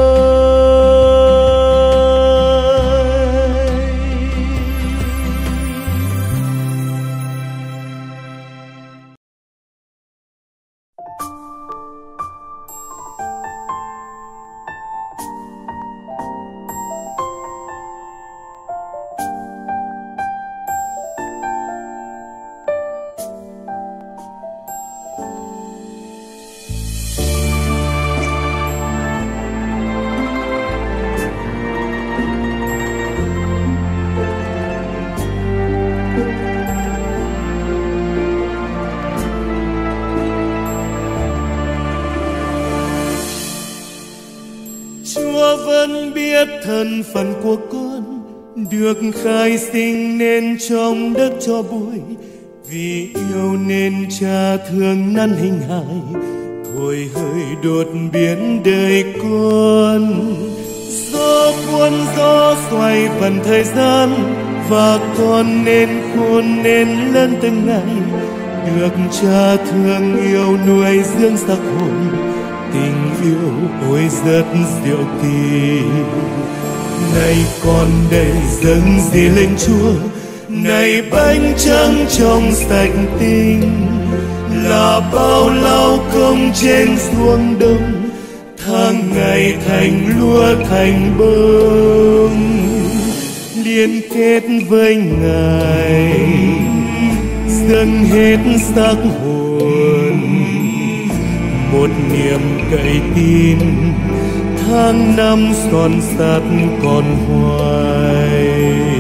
Thân phận của con được khai sinh nên trong đất cho bụi, vì yêu nên cha thương năn hình hài, thôi hơi đột biến đời con. Gió Gió cuốn gió xoay vần thời gian, và con nên khôn nên lớn từng ngày, được cha thương yêu nuôi dưỡng sắc hồn. Tình yêu ôi rất diệu kỳ, này con đây dâng gì lên Chúa, này bánh trắng trong sạch tinh, là bao lao công trên ruộng đồng, tháng ngày thành lúa thành bông. Liên kết với Ngài dâng hết xác hồn, một niềm cậy tin tháng năm son sắt còn hoài.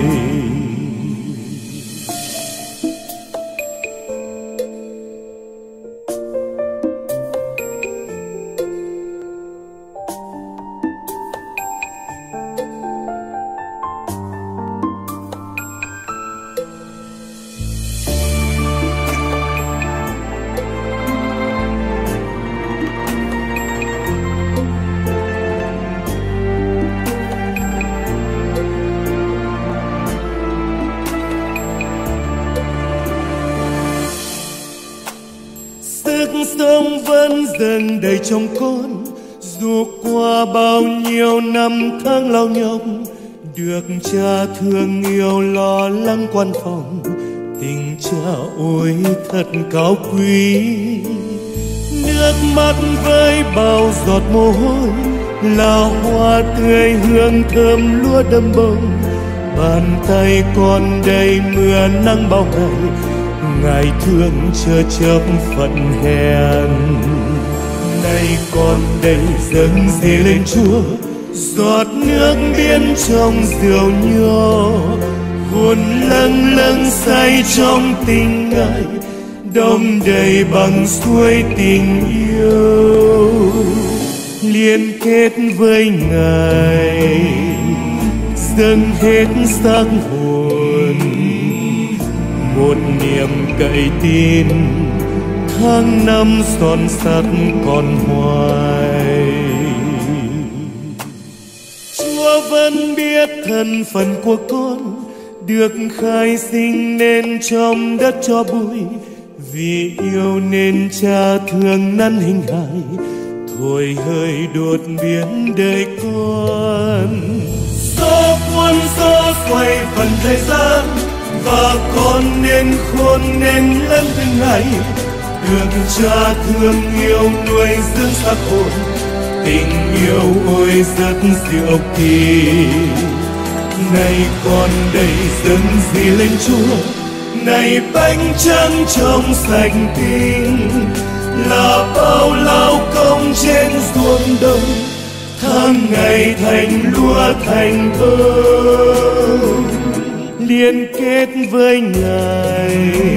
Sống vẫn dần đầy trong con, dù qua bao nhiêu năm tháng lao nhọc, được cha thương yêu lo lắng quan phòng. Tình cha ôi thật cao quý, nước mắt với bao giọt mồ hôi, là hoa tươi hương thơm lúa đơm bông. Bàn tay con đầy mưa nắng bao ngày, Ngài thương chờ chấp phận hèn. Này con đây dâng gì lên Chúa, giọt nước biến trong rượu nho, hồn lâng lâng say trong tình Ngài, đong đầy bằng suối tình yêu. Liên kết với Ngài dâng hết xác hồn, một niềm cậy tin tháng năm son sắt còn hoài. Chúa vẫn biết thân phận của con, được khai sinh nên trong đất cho bụi, vì yêu nên cha thương nắn hình hài, thôi hơi đột biến đời con. Gió cuốn gió xoay phần thời gian, và con nên khôn nên lớn từng ngày, được cha thương yêu nuôi dưỡng xác hồn. Tình yêu ôi rất diệu kỳ, này con đây dâng gì lên Chúa, này bánh trắng trong sạch tinh, là bao lao công trên ruộng đồng, tháng ngày thành lúa thành bông. Liên kết với Ngài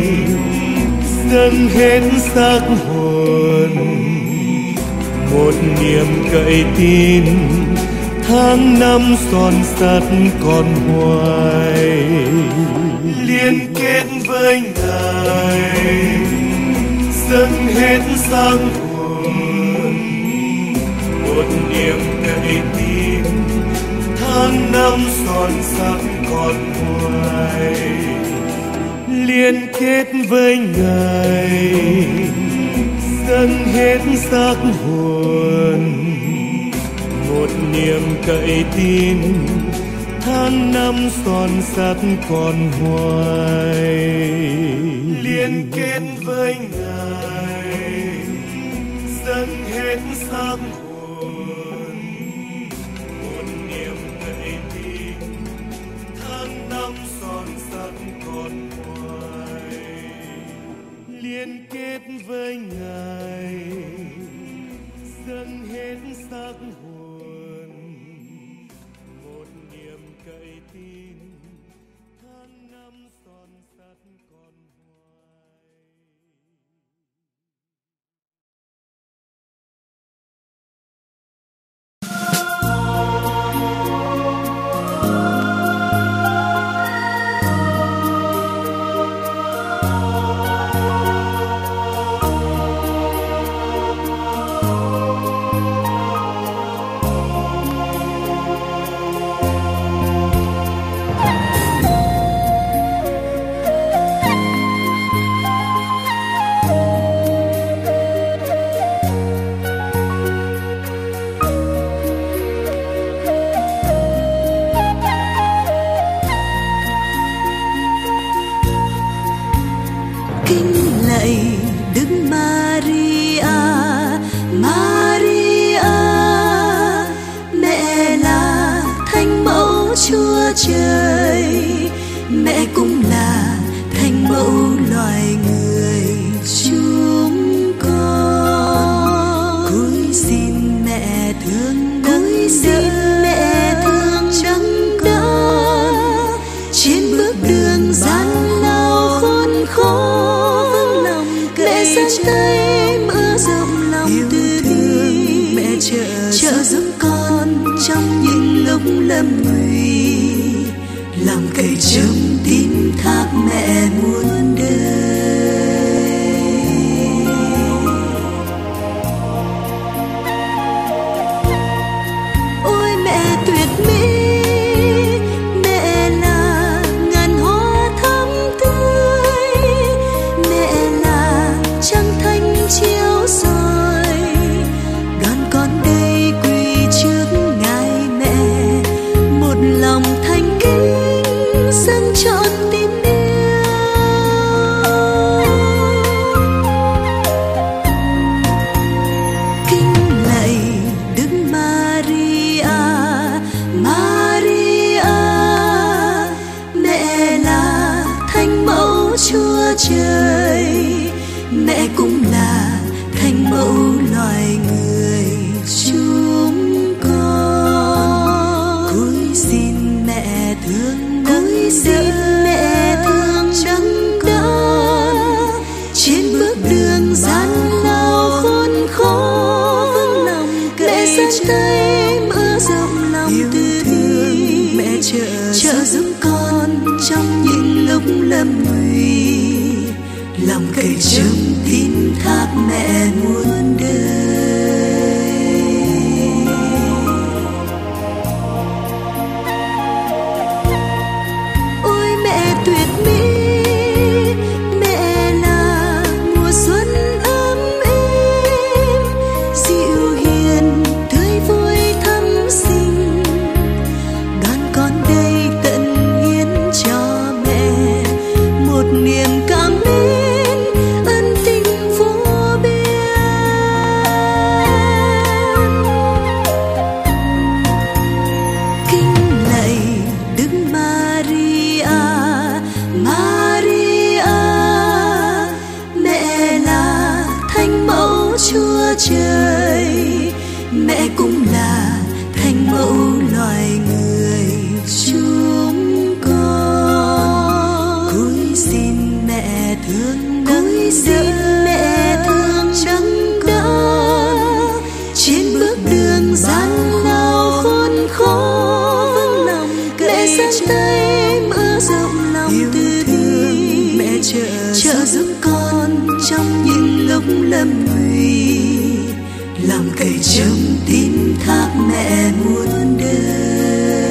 dâng hết xác hồn, một niềm cậy tin tháng năm son sắt còn hoài. Liên kết với Ngài dâng hết xác hồn, một niềm cậy tin tháng năm son sắt còn hoài. Liên kết với Ngài dâng hết xác hồn, một niềm cậy tin tháng năm son sắt còn hoài. Liên kết với Ngài dâng hết xác hồn, một niềm cậy tin tháng năm son sắt còn hoài. Liên kết với Ngài dâng hết xác hồn, một niềm cậy tin tháng năm son sắt còn hoài. núi xin mẹ thương chẳng đón trên bước đường gian lao khốn khó. Mẹ giang tay mở rộng lòng từ bi, mẹ trợ giúp con trong những lúc lâm nguy, lòng cậy trông tin thác mẹ muôn đời. Ôi mẹ tuyệt mỹ, mẹ là ngàn hoa thắm tươi, mẹ là trăng thanh chiếu soi, đoàn con đây quỳ trước ngài mẹ, một lòng thành kính dâng trọn tình yêu. Kính lạy Đức Maria, Maria, mẹ là thánh mẫu Chúa Trời, mẹ cũng là thánh mẫu loài người chúng con. Cúi xin mẹ thương nâng đấng đón trên bước đường gian lao khốn khó. Mẹ giang tay mở rộng lòng từ bi, mẹ trợ giúp con trong những lúc lâm nguy, lòng cậy trông tin thác mẹ muôn đời. Ôi mẹ tuyệt mỹ, mẹ là mùa xuân ấm êm, dịu hiền tươi vui thắm xinh, đoàn con đây tận hiến cho mẹ một niềm cảm mến ân tình vô biên. Kính lạy Đức Maria, Maria, mẹ là thánh mẫu Chúa Trời, mẹ cũng là thánh mẫu loài người chúng con. Cúi xin mẹ thương nâng đấng đón trên bước đường gian lao khốn khó. Mẹ giang tay mở rộng lòng từ bi, mẹ trợ giúp con trong những lúc lâm nguy, lòng cậy trông tin thác mẹ muôn đời.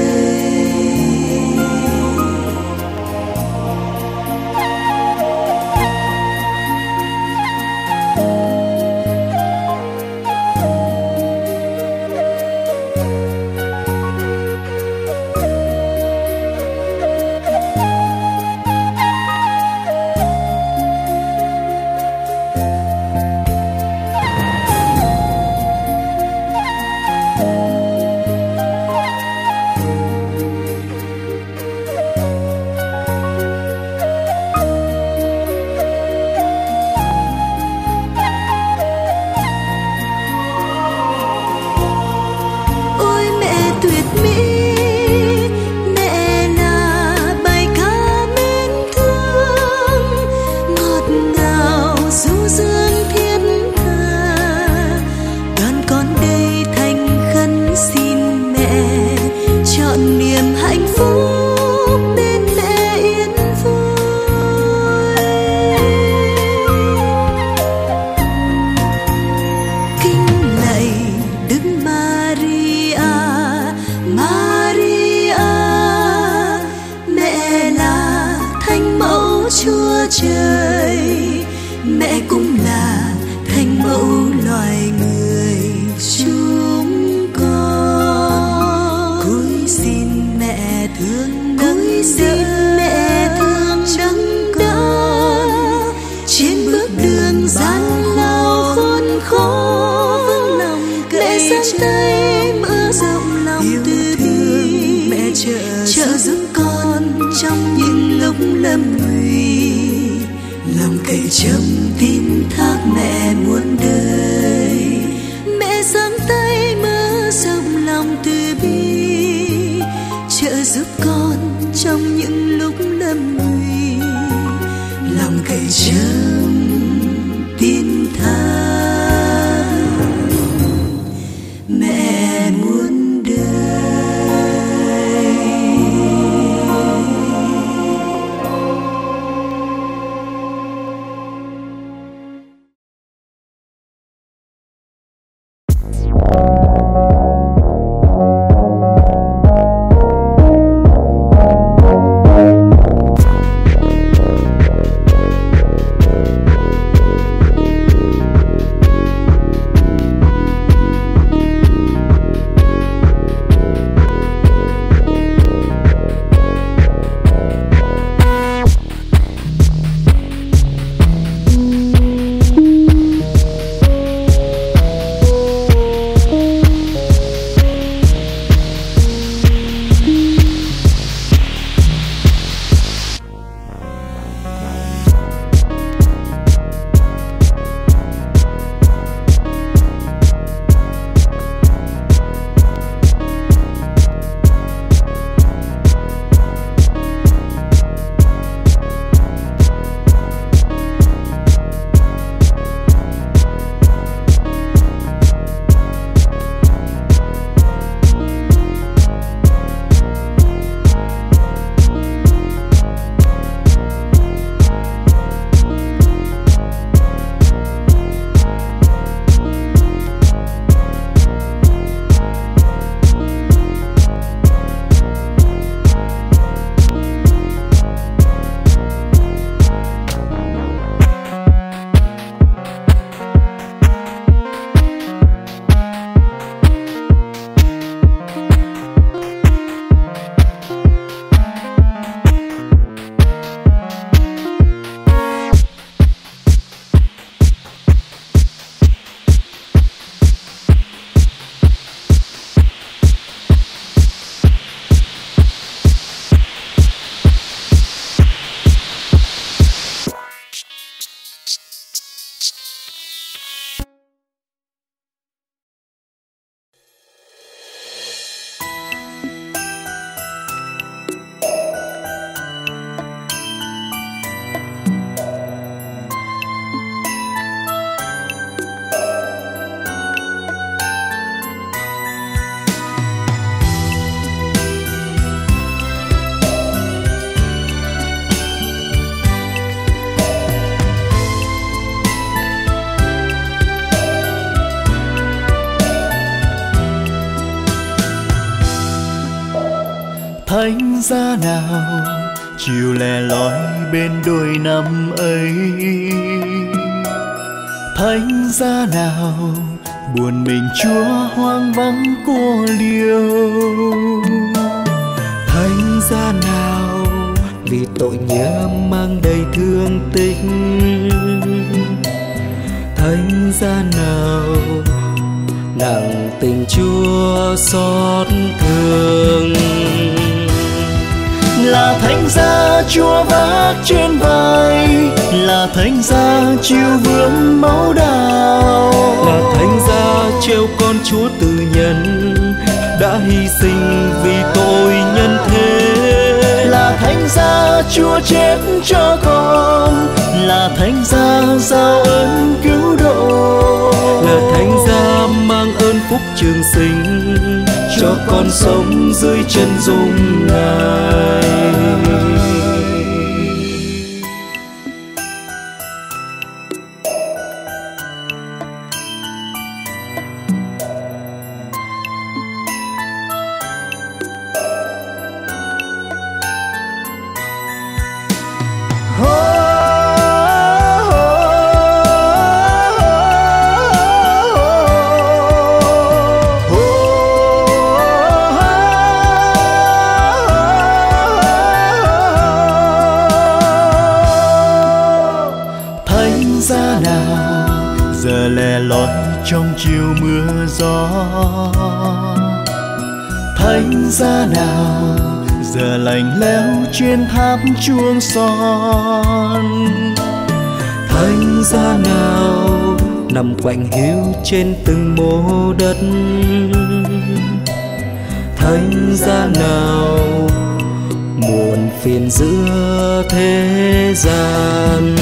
trợ giúp con trong những lúc lâm nguy, lòng cậy trông tin thác mẹ muôn đời. Mẹ giang tay mở rộng lòng từ thánh giá nào chiều lẻ loi bên đôi năm ấy. Thánh giá nào buồn mình Chúa hoang vắng cô liêu. Thánh giá nào vì tội nhớ mang đầy thương tích. Thánh giá nào nặng tình Chúa xót thương. Là thánh giá Chúa vác trên vai, là thánh giá chịu vương máu đào, là thánh giá treo con Chúa từ nhân đã hy sinh vì tội nhân thế. là thánh giá Chúa chết cho con, là thánh giá giao ơn cứu độ, là thánh giá mang ơn phúc trường sinh cho con sống dưới chân dung Ngài. giờ lẻ loi trong chiều mưa gió. Thánh giá nào giờ lạnh lẽo trên tháp chuông son. Thánh giá nào nằm quạnh hiu trên từng mô đất. Thánh giá nào muộn phiền giữa thế gian.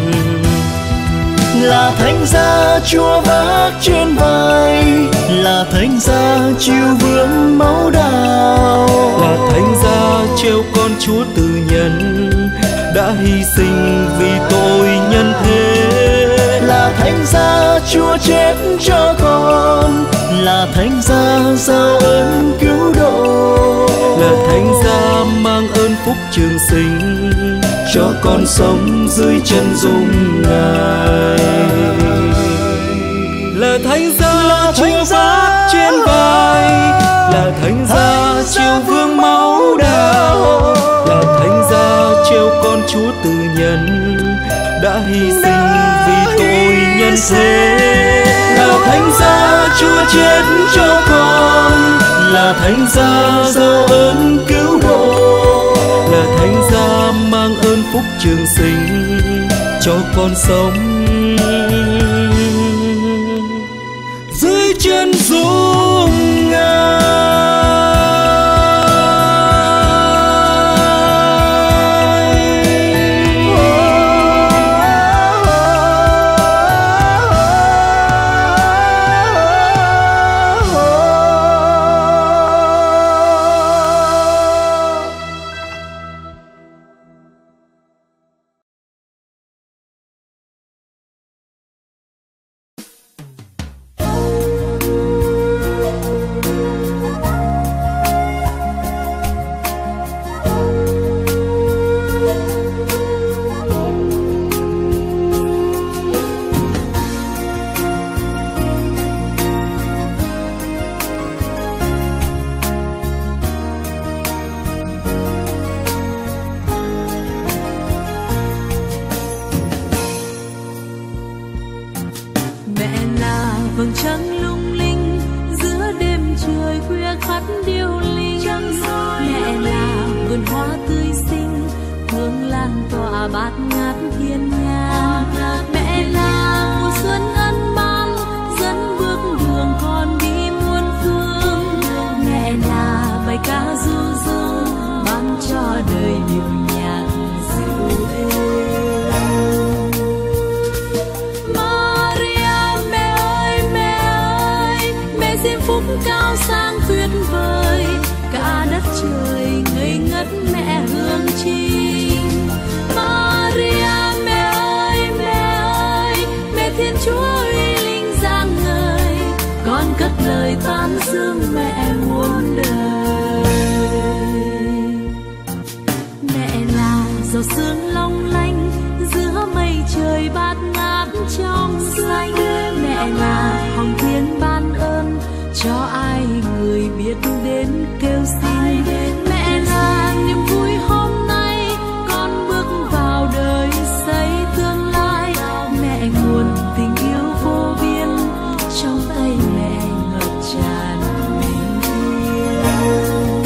Là thánh giá Chúa vác trên vai, là thánh giá chịu vương máu đào, là thánh giá treo con Chúa từ nhân đã hy sinh vì tội nhân thế. là thánh giá Chúa chết cho con, là thánh giá giao ơn cứu độ, là thánh giá mang ơn phúc trường sinh cho con sống dưới chân dung Ngài. Là thánh giá Chúa vác trên vai, là thánh giá chịu vương máu đào, là thánh giá treo con Chúa từ nhân đã hy sinh vì tội nhân thế. là thánh giá Chúa chết cho con, là thánh giá giao ơn cứu độ, là thánh giá mang ơn phúc trường sinh cho con sống dưới chân dung Ngài. vầng trăng lung linh giữa đêm trời khuya khắt điêu linh. Mẹ là vườn hoa tươi xinh hương lan tỏa bát ngát thiên nhang. Mẹ là mùa xuân ân ban dẫn bước đường con đi muôn phương. Mẹ là bài ca du dương ban cho đời điệu nhạc dịu êm. Maria mẹ ơi mẹ ơi, mẹ diêm phúc cao sang tuyệt vời, cả đất trời ngây ngất mẹ hương trinh. Maria mẹ ơi mẹ ơi, mẹ Thiên Chúa uy linh rạng ngời, con cất lời tán dương mẹ muôn đời. xin. Mẹ là niềm vui hôm nay, con bước vào đời xây tương lai. Mẹ nguồn tình yêu vô biên, trong tay mẹ ngập tràn tình yêu.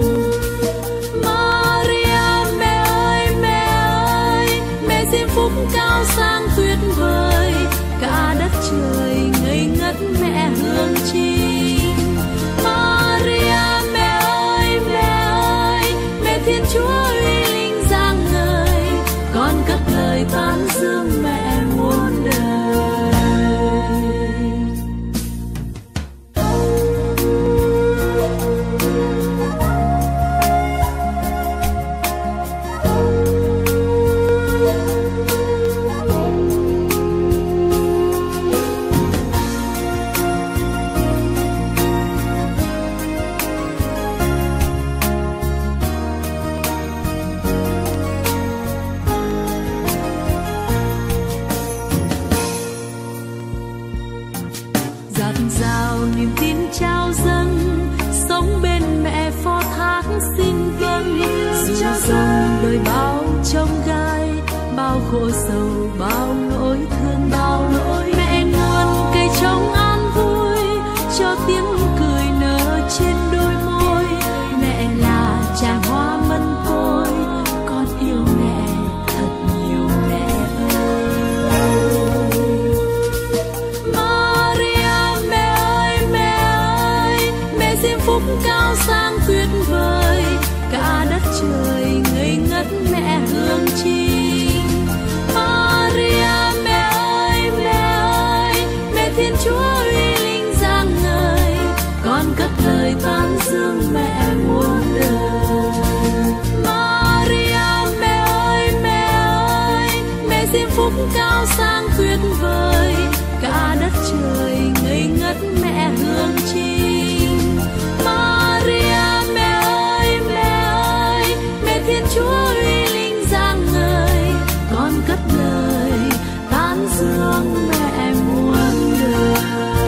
Maria mẹ ơi, mẹ diêm phúc cao sang tuyệt vời. Cả đất trời ngây ngất mẹ hương trinh. Maria mẹ ơi, mẹ Thiên Chúa uy linh rạng ngời. Con cất lời tán dương mẹ muôn đời. Dạt dào niềm tin trao dâng, sống bên mẹ phó thác xin vâng. Dù dòng đời bao trông gai, bao khổ sầu, bao nỗi thương, bao nỗi. Mẹ nguồn cây trống an vui, cho tiếng cười nở trên đôi môi. Mẹ là tràng hoa mân côi, con yêu mẹ thật nhiều mẹ ơi. Maria mẹ ơi, mẹ diêm phúc cao sang tuyệt vời. Cả đất trời ngây ngất mẹ hương trinh. Maria mẹ ơi, mẹ Thiên Chúa uy linh rạng ngời. Con cất lời tán dương mẹ muôn đời. Maria mẹ ơi, mẹ diêm phúc cao sang tuyệt vời. Cả đất trời ngây ngất mẹ hương trinh. Maria mẹ ơi, mẹ Thiên Chúa uy linh rạng ngời. Con cất lời tán dương mẹ muôn đời.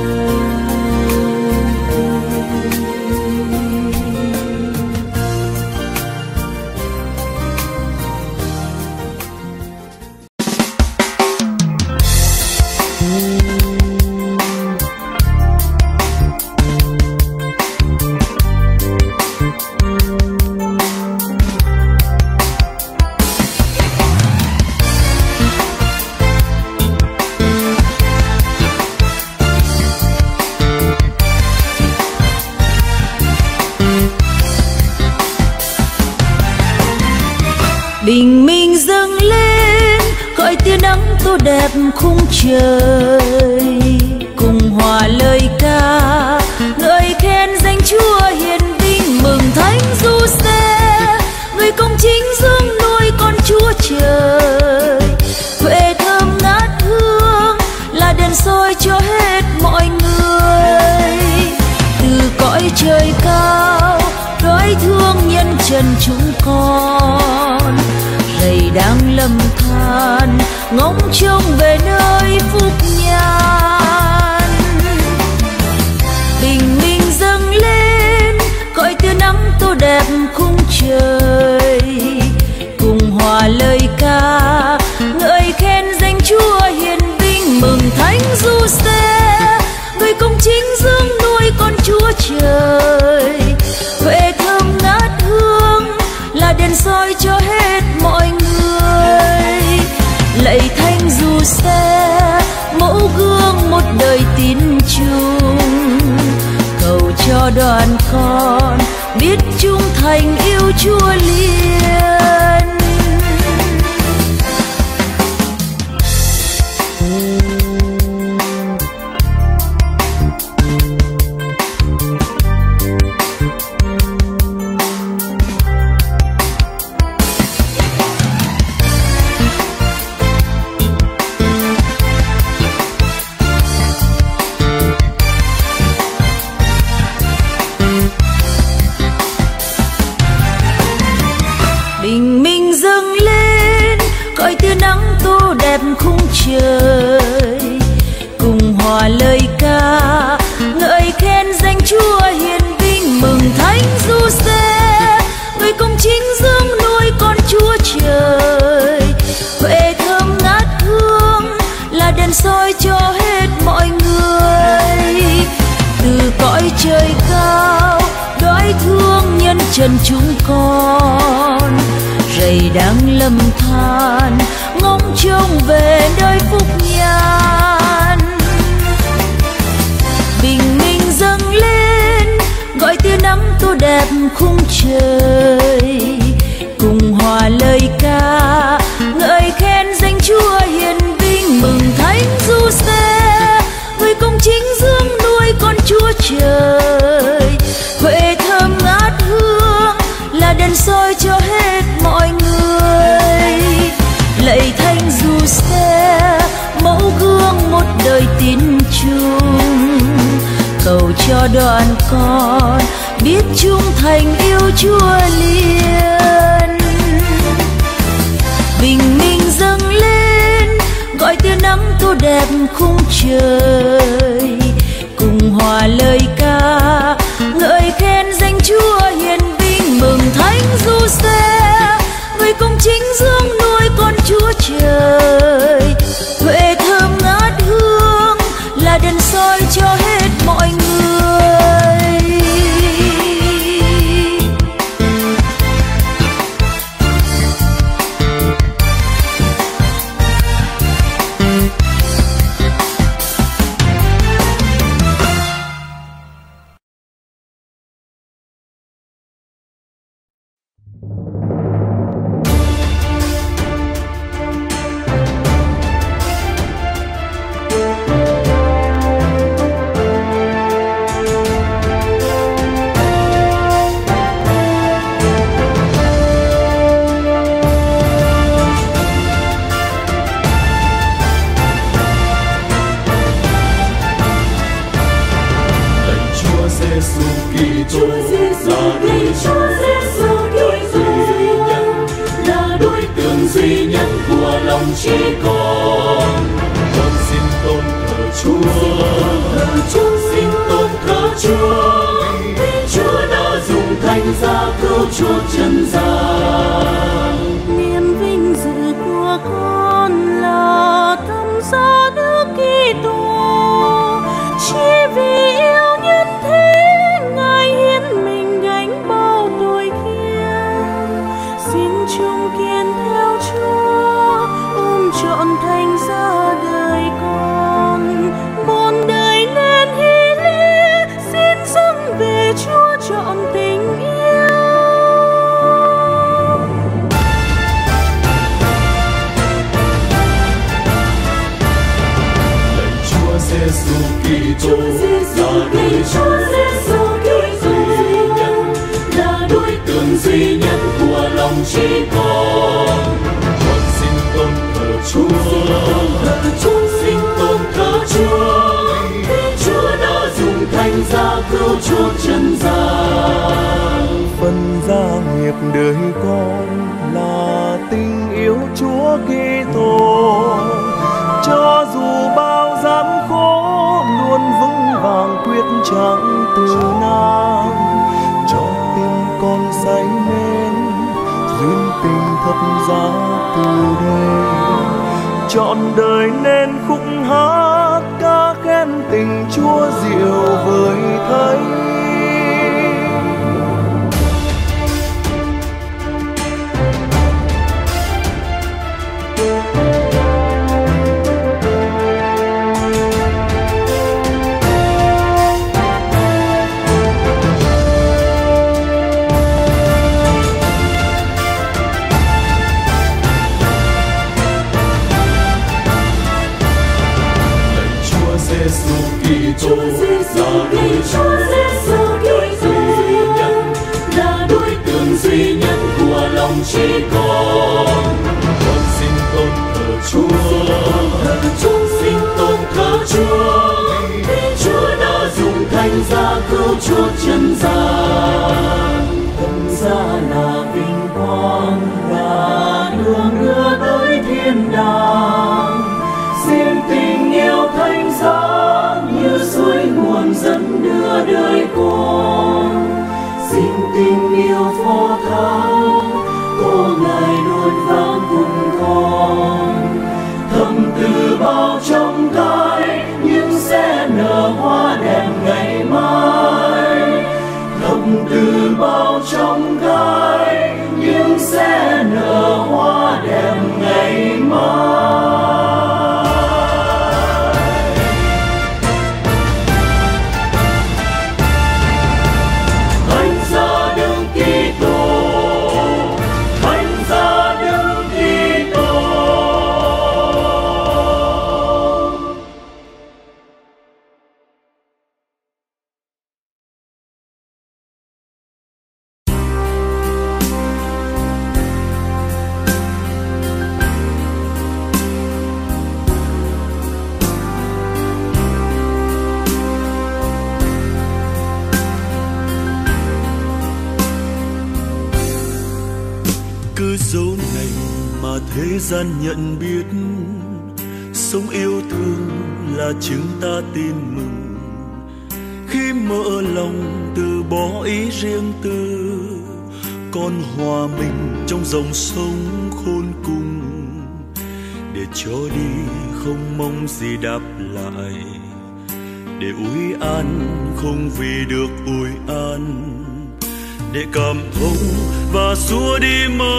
Bình minh dâng lên, gọi tia nắng tô đẹp khung trời. Cùng hòa lời ca, ngợi khen danh Chúa hiền vinh. Mừng Thánh Giuse, người công chính dưỡng nuôi con Chúa trời. Huệ thơm ngát hương, là đèn soi cho hết mọi người. Từ cõi trời cao, đói thương nhân trần chúng con. Rầy đang lầm than, ngóng trông về nơi phúc nhan. Bình minh dâng lên, gọi tia nắng tô đẹp khung trời. Cùng hòa lời ca, ngợi khen danh Chúa hiền vinh. Mừng Thánh Giuse, người công chính dưỡng nuôi con Chúa trời. Huệ thơm ngát hương, là đèn soi cho hết mọi người. Lạy Thánh Giuse, mẫu gương một đời tín chung. Cầu cho đoàn con biết trung thành yêu Chúa liền. khung trời cùng hòa lời ca ngợi khen danh Chúa hiền vinh, mừng Thánh Giuse, người công chính dưỡng nuôi con Chúa Trời. Huệ thơm ngát hương là đèn soi cho hết mọi người. Từ cõi trời cao đói thương nhân trần chúng con, rầy đang lầm than ngóng trông về nơi phúc nhan. Bình minh dâng lên gọi tia nắng tô đẹp khung trời, cùng hòa lời ca ngợi khen danh Chúa hiền vinh. Mừng Thánh Giuse, người công chính dưỡng nuôi con Chúa Trời. Huệ thơm ngát hương là đèn soi cho hết mọi người. Lạy Thánh Giuse, mẫu gương một đời tín trung, cầu cho đoàn con biết trung thành yêu Chúa liền. Bình minh dâng lên gọi tia nắng tô đẹp khung trời, cùng hòa lời ca ngợi khen danh Chúa hiền vinh. Mừng Thánh Giuse, người công chính dưỡng nuôi con Chúa Trời. Huệ thơm ngát hương là đèn soi cho hết mọi người. Phần gia nghiệp đời con là tình yêu Chúa Kitô, cho dù bao gian khổ luôn vững vàng quyết chẳng từ nan, cho tim con say mến duyên tình thập giá từ đây, trọn đời nên khúc hát ca khen tình Chúa diệu vời thấy. Chúa Giêsu duy nhất là đối tượng duy nhất của lòng trí con. Con xin tôn thờ Chúa, xin tôn thờ Chúa, vì Chúa đã dùng thánh giá cứu chuộc trần gian. Thánh giá là vinh quang, là đường đưa tới thiên đàng. Xin tình yêu thánh giá như suối nguồn dẫn đưa đời con. bao trong gai, nhưng sẽ nở hoa đẹp ngày mai. Thánh giá Đức Kitô, Thánh giá Đức Kitô. Cứ dấu này mà thế gian nhận biết, sống yêu thương là chứng ta tin mừng. Khi mở lòng từ bỏ ý riêng tư, con hòa mình trong dòng sông khôn cùng. Để cho đi không mong gì đáp lại, để ủi an không vì được ủi an, để cảm thông và xua đi mờ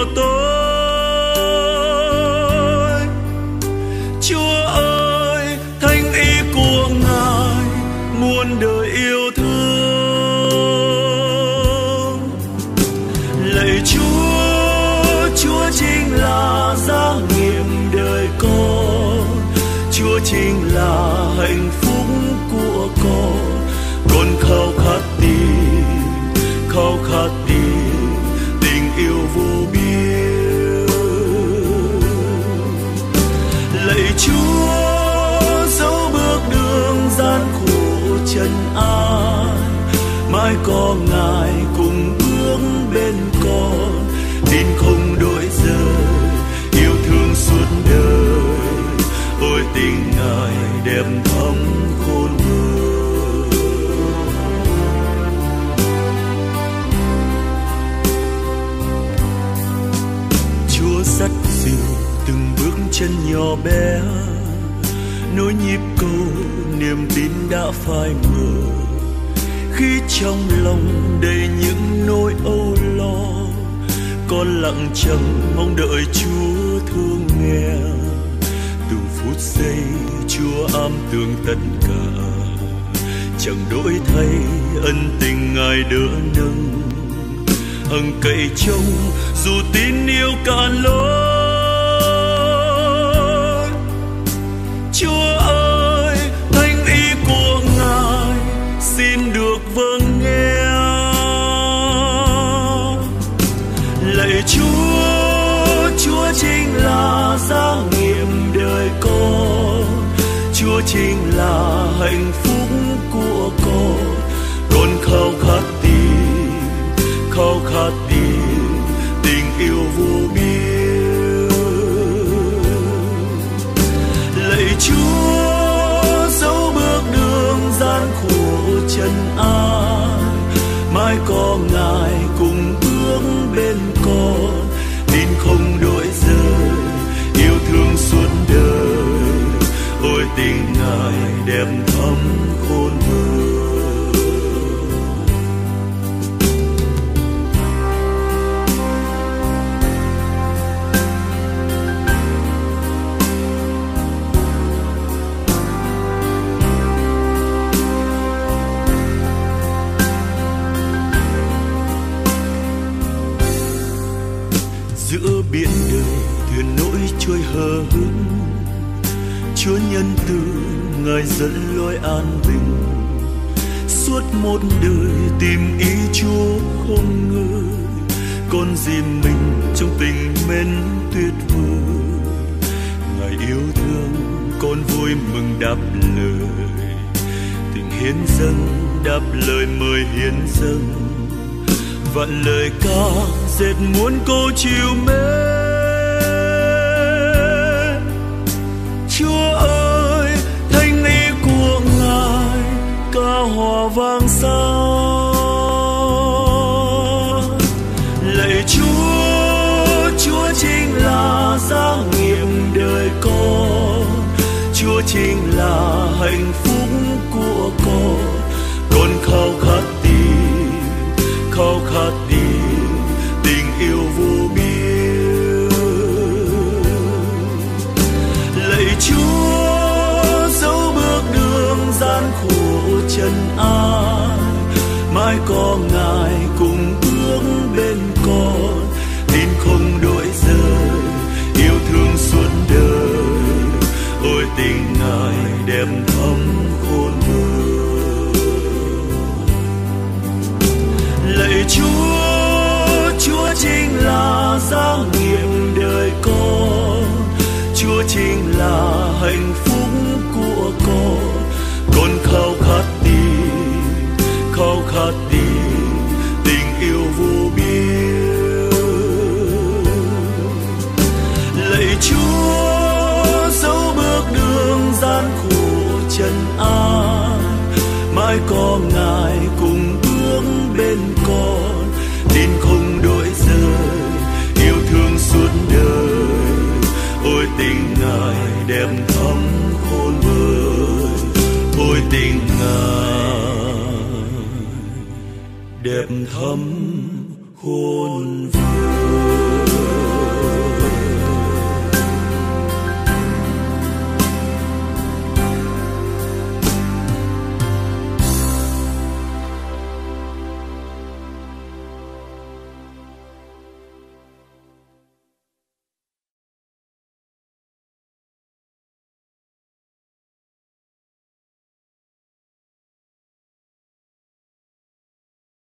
tối. Chúa ơi, thánh ý của Ngài muôn đời yêu thương. Lạy Chúa, Chúa chính là giá nghiệm đời con, Chúa chính là hạnh phúc của con. Con khao khát tìm, khao khát tìm tình yêu vô biên. Lạy Chúa, dẫu bước đường gian khổ trần ai, mãi có Ngài cùng bước bên con. Tin không đổi rời, yêu thương suốt đời, ôi tình Ngài đẹp thắm khôn vời. Dắt dìu từng bước chân nhỏ bé, nối nhịp cầu niềm tin đã phai mờ. Khi trong lòng đầy những nỗi âu lo, con lặng chẳng mong đợi Chúa thương nghe. Từng phút giây Chúa ám tường tất cả, chẳng đổi thay ân tình Ngài đỡ nâng. Hằng cậy trông dù tin yêu cạn lối. Chúa ơi, thánh ý của Ngài xin được vâng nghe. Lạy Chúa, Chúa chính là giá nghiệm đời con, Chúa chính là hạnh phúc của con. Con khao khát tìm, khao khát tìm tình yêu vô biên. Lạy Chúa, dẫu bước đường gian khổ trần ai, mãi có Ngài cùng bước bên con. Tin không đổi rời, yêu thương suốt đời, ôi tình Ngài đẹp thắm khôn vời. Giữa biển đời thuyền nỗi trôi hờ hững, Chúa nhân từ Ngài dẫn lối an bình. Suốt một đời tìm ý Chúa không ngơi, con dìm mình trong tình mến tuyệt vời. Ngài yêu thương con vui mừng đáp lời, tình hiến dâng đáp lời mời hiến dâng. Vạn lời ca dệt muôn câu chiều mến. Chúa ơi, thánh ý của Ngài ca hòa vang xa. Lạy Chúa, Chúa chính là giá nghiệm đời con, Chúa chính là hạnh phúc của con. Con khao khát tìm, khao khát nguyện thắm khô